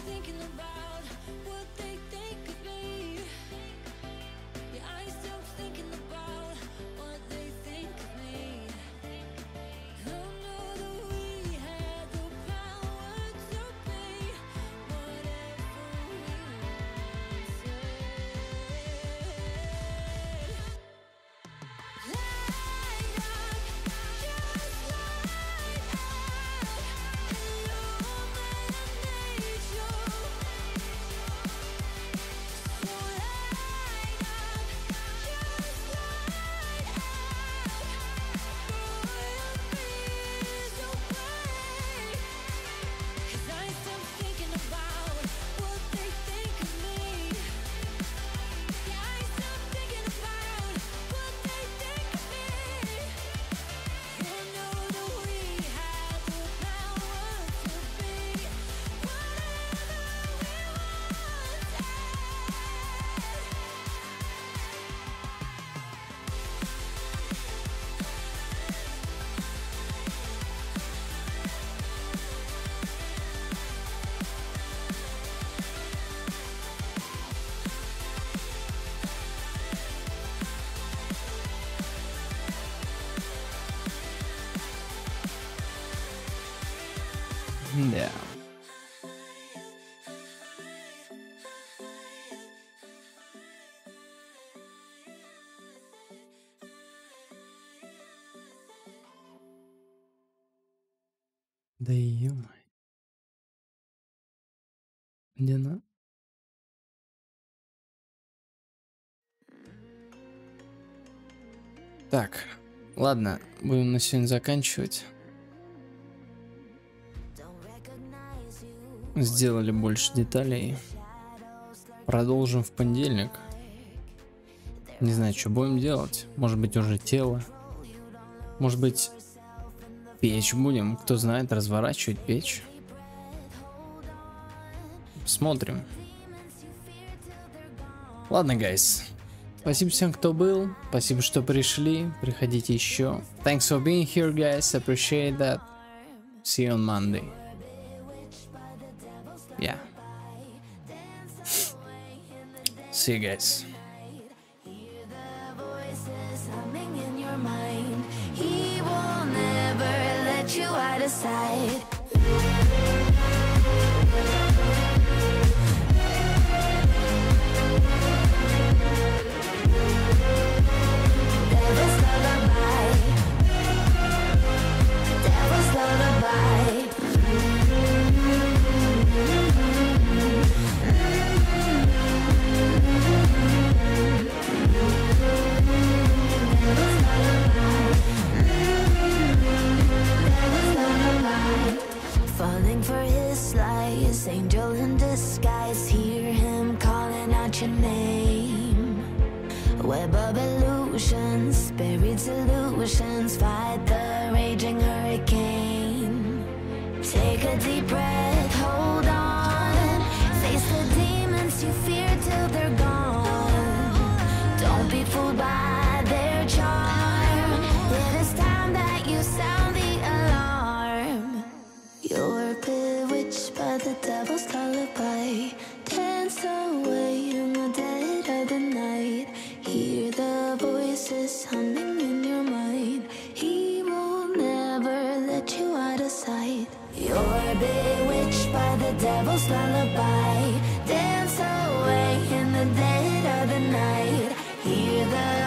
thinking about what they think of me. Yeah, I stop thinking about what they think of me. I know that we had the power to be whatever we wanted. Light up, just light up, illuminate you. So light up, just light up, burn me away. 'Cause I stop thinking about what they think of me. Yeah, I stop thinking about what they think of me. You know that we have the power to be whatever we Да. Да ё-моё. Где она? Так, ладно, будем на сегодня заканчивать. Сделали больше деталей. Продолжим в понедельник. Не знаю, что будем делать. Может быть, уже тело. Может быть, печь будем. Кто знает, разворачивать печь. Смотрим. Ладно, guys. Спасибо всем, кто был. Спасибо, что пришли. Приходите еще. Thanks for being here, guys. Appreciate that. See you on Monday. Yeah. See you guys. voices humming in your mind. He will never let you out of sight. Devil's lullaby. Devil's lullaby. Falling for his lies, angel in disguise. Hear him calling out your name. Web of illusions, buried solutions. Fight the raging hurricane. Take a deep breath, hold on. Face the demons you fear till they're gone. Don't be fooled by their charm. It is time that you sound the alarm. You're bewitched by the devil's lullaby. Dance away in the dead of the night. Hear the voices humming in your mind. He will never let you out of sight. You're bewitched by the devil's lullaby. Dance away in the dead of the night. Hear the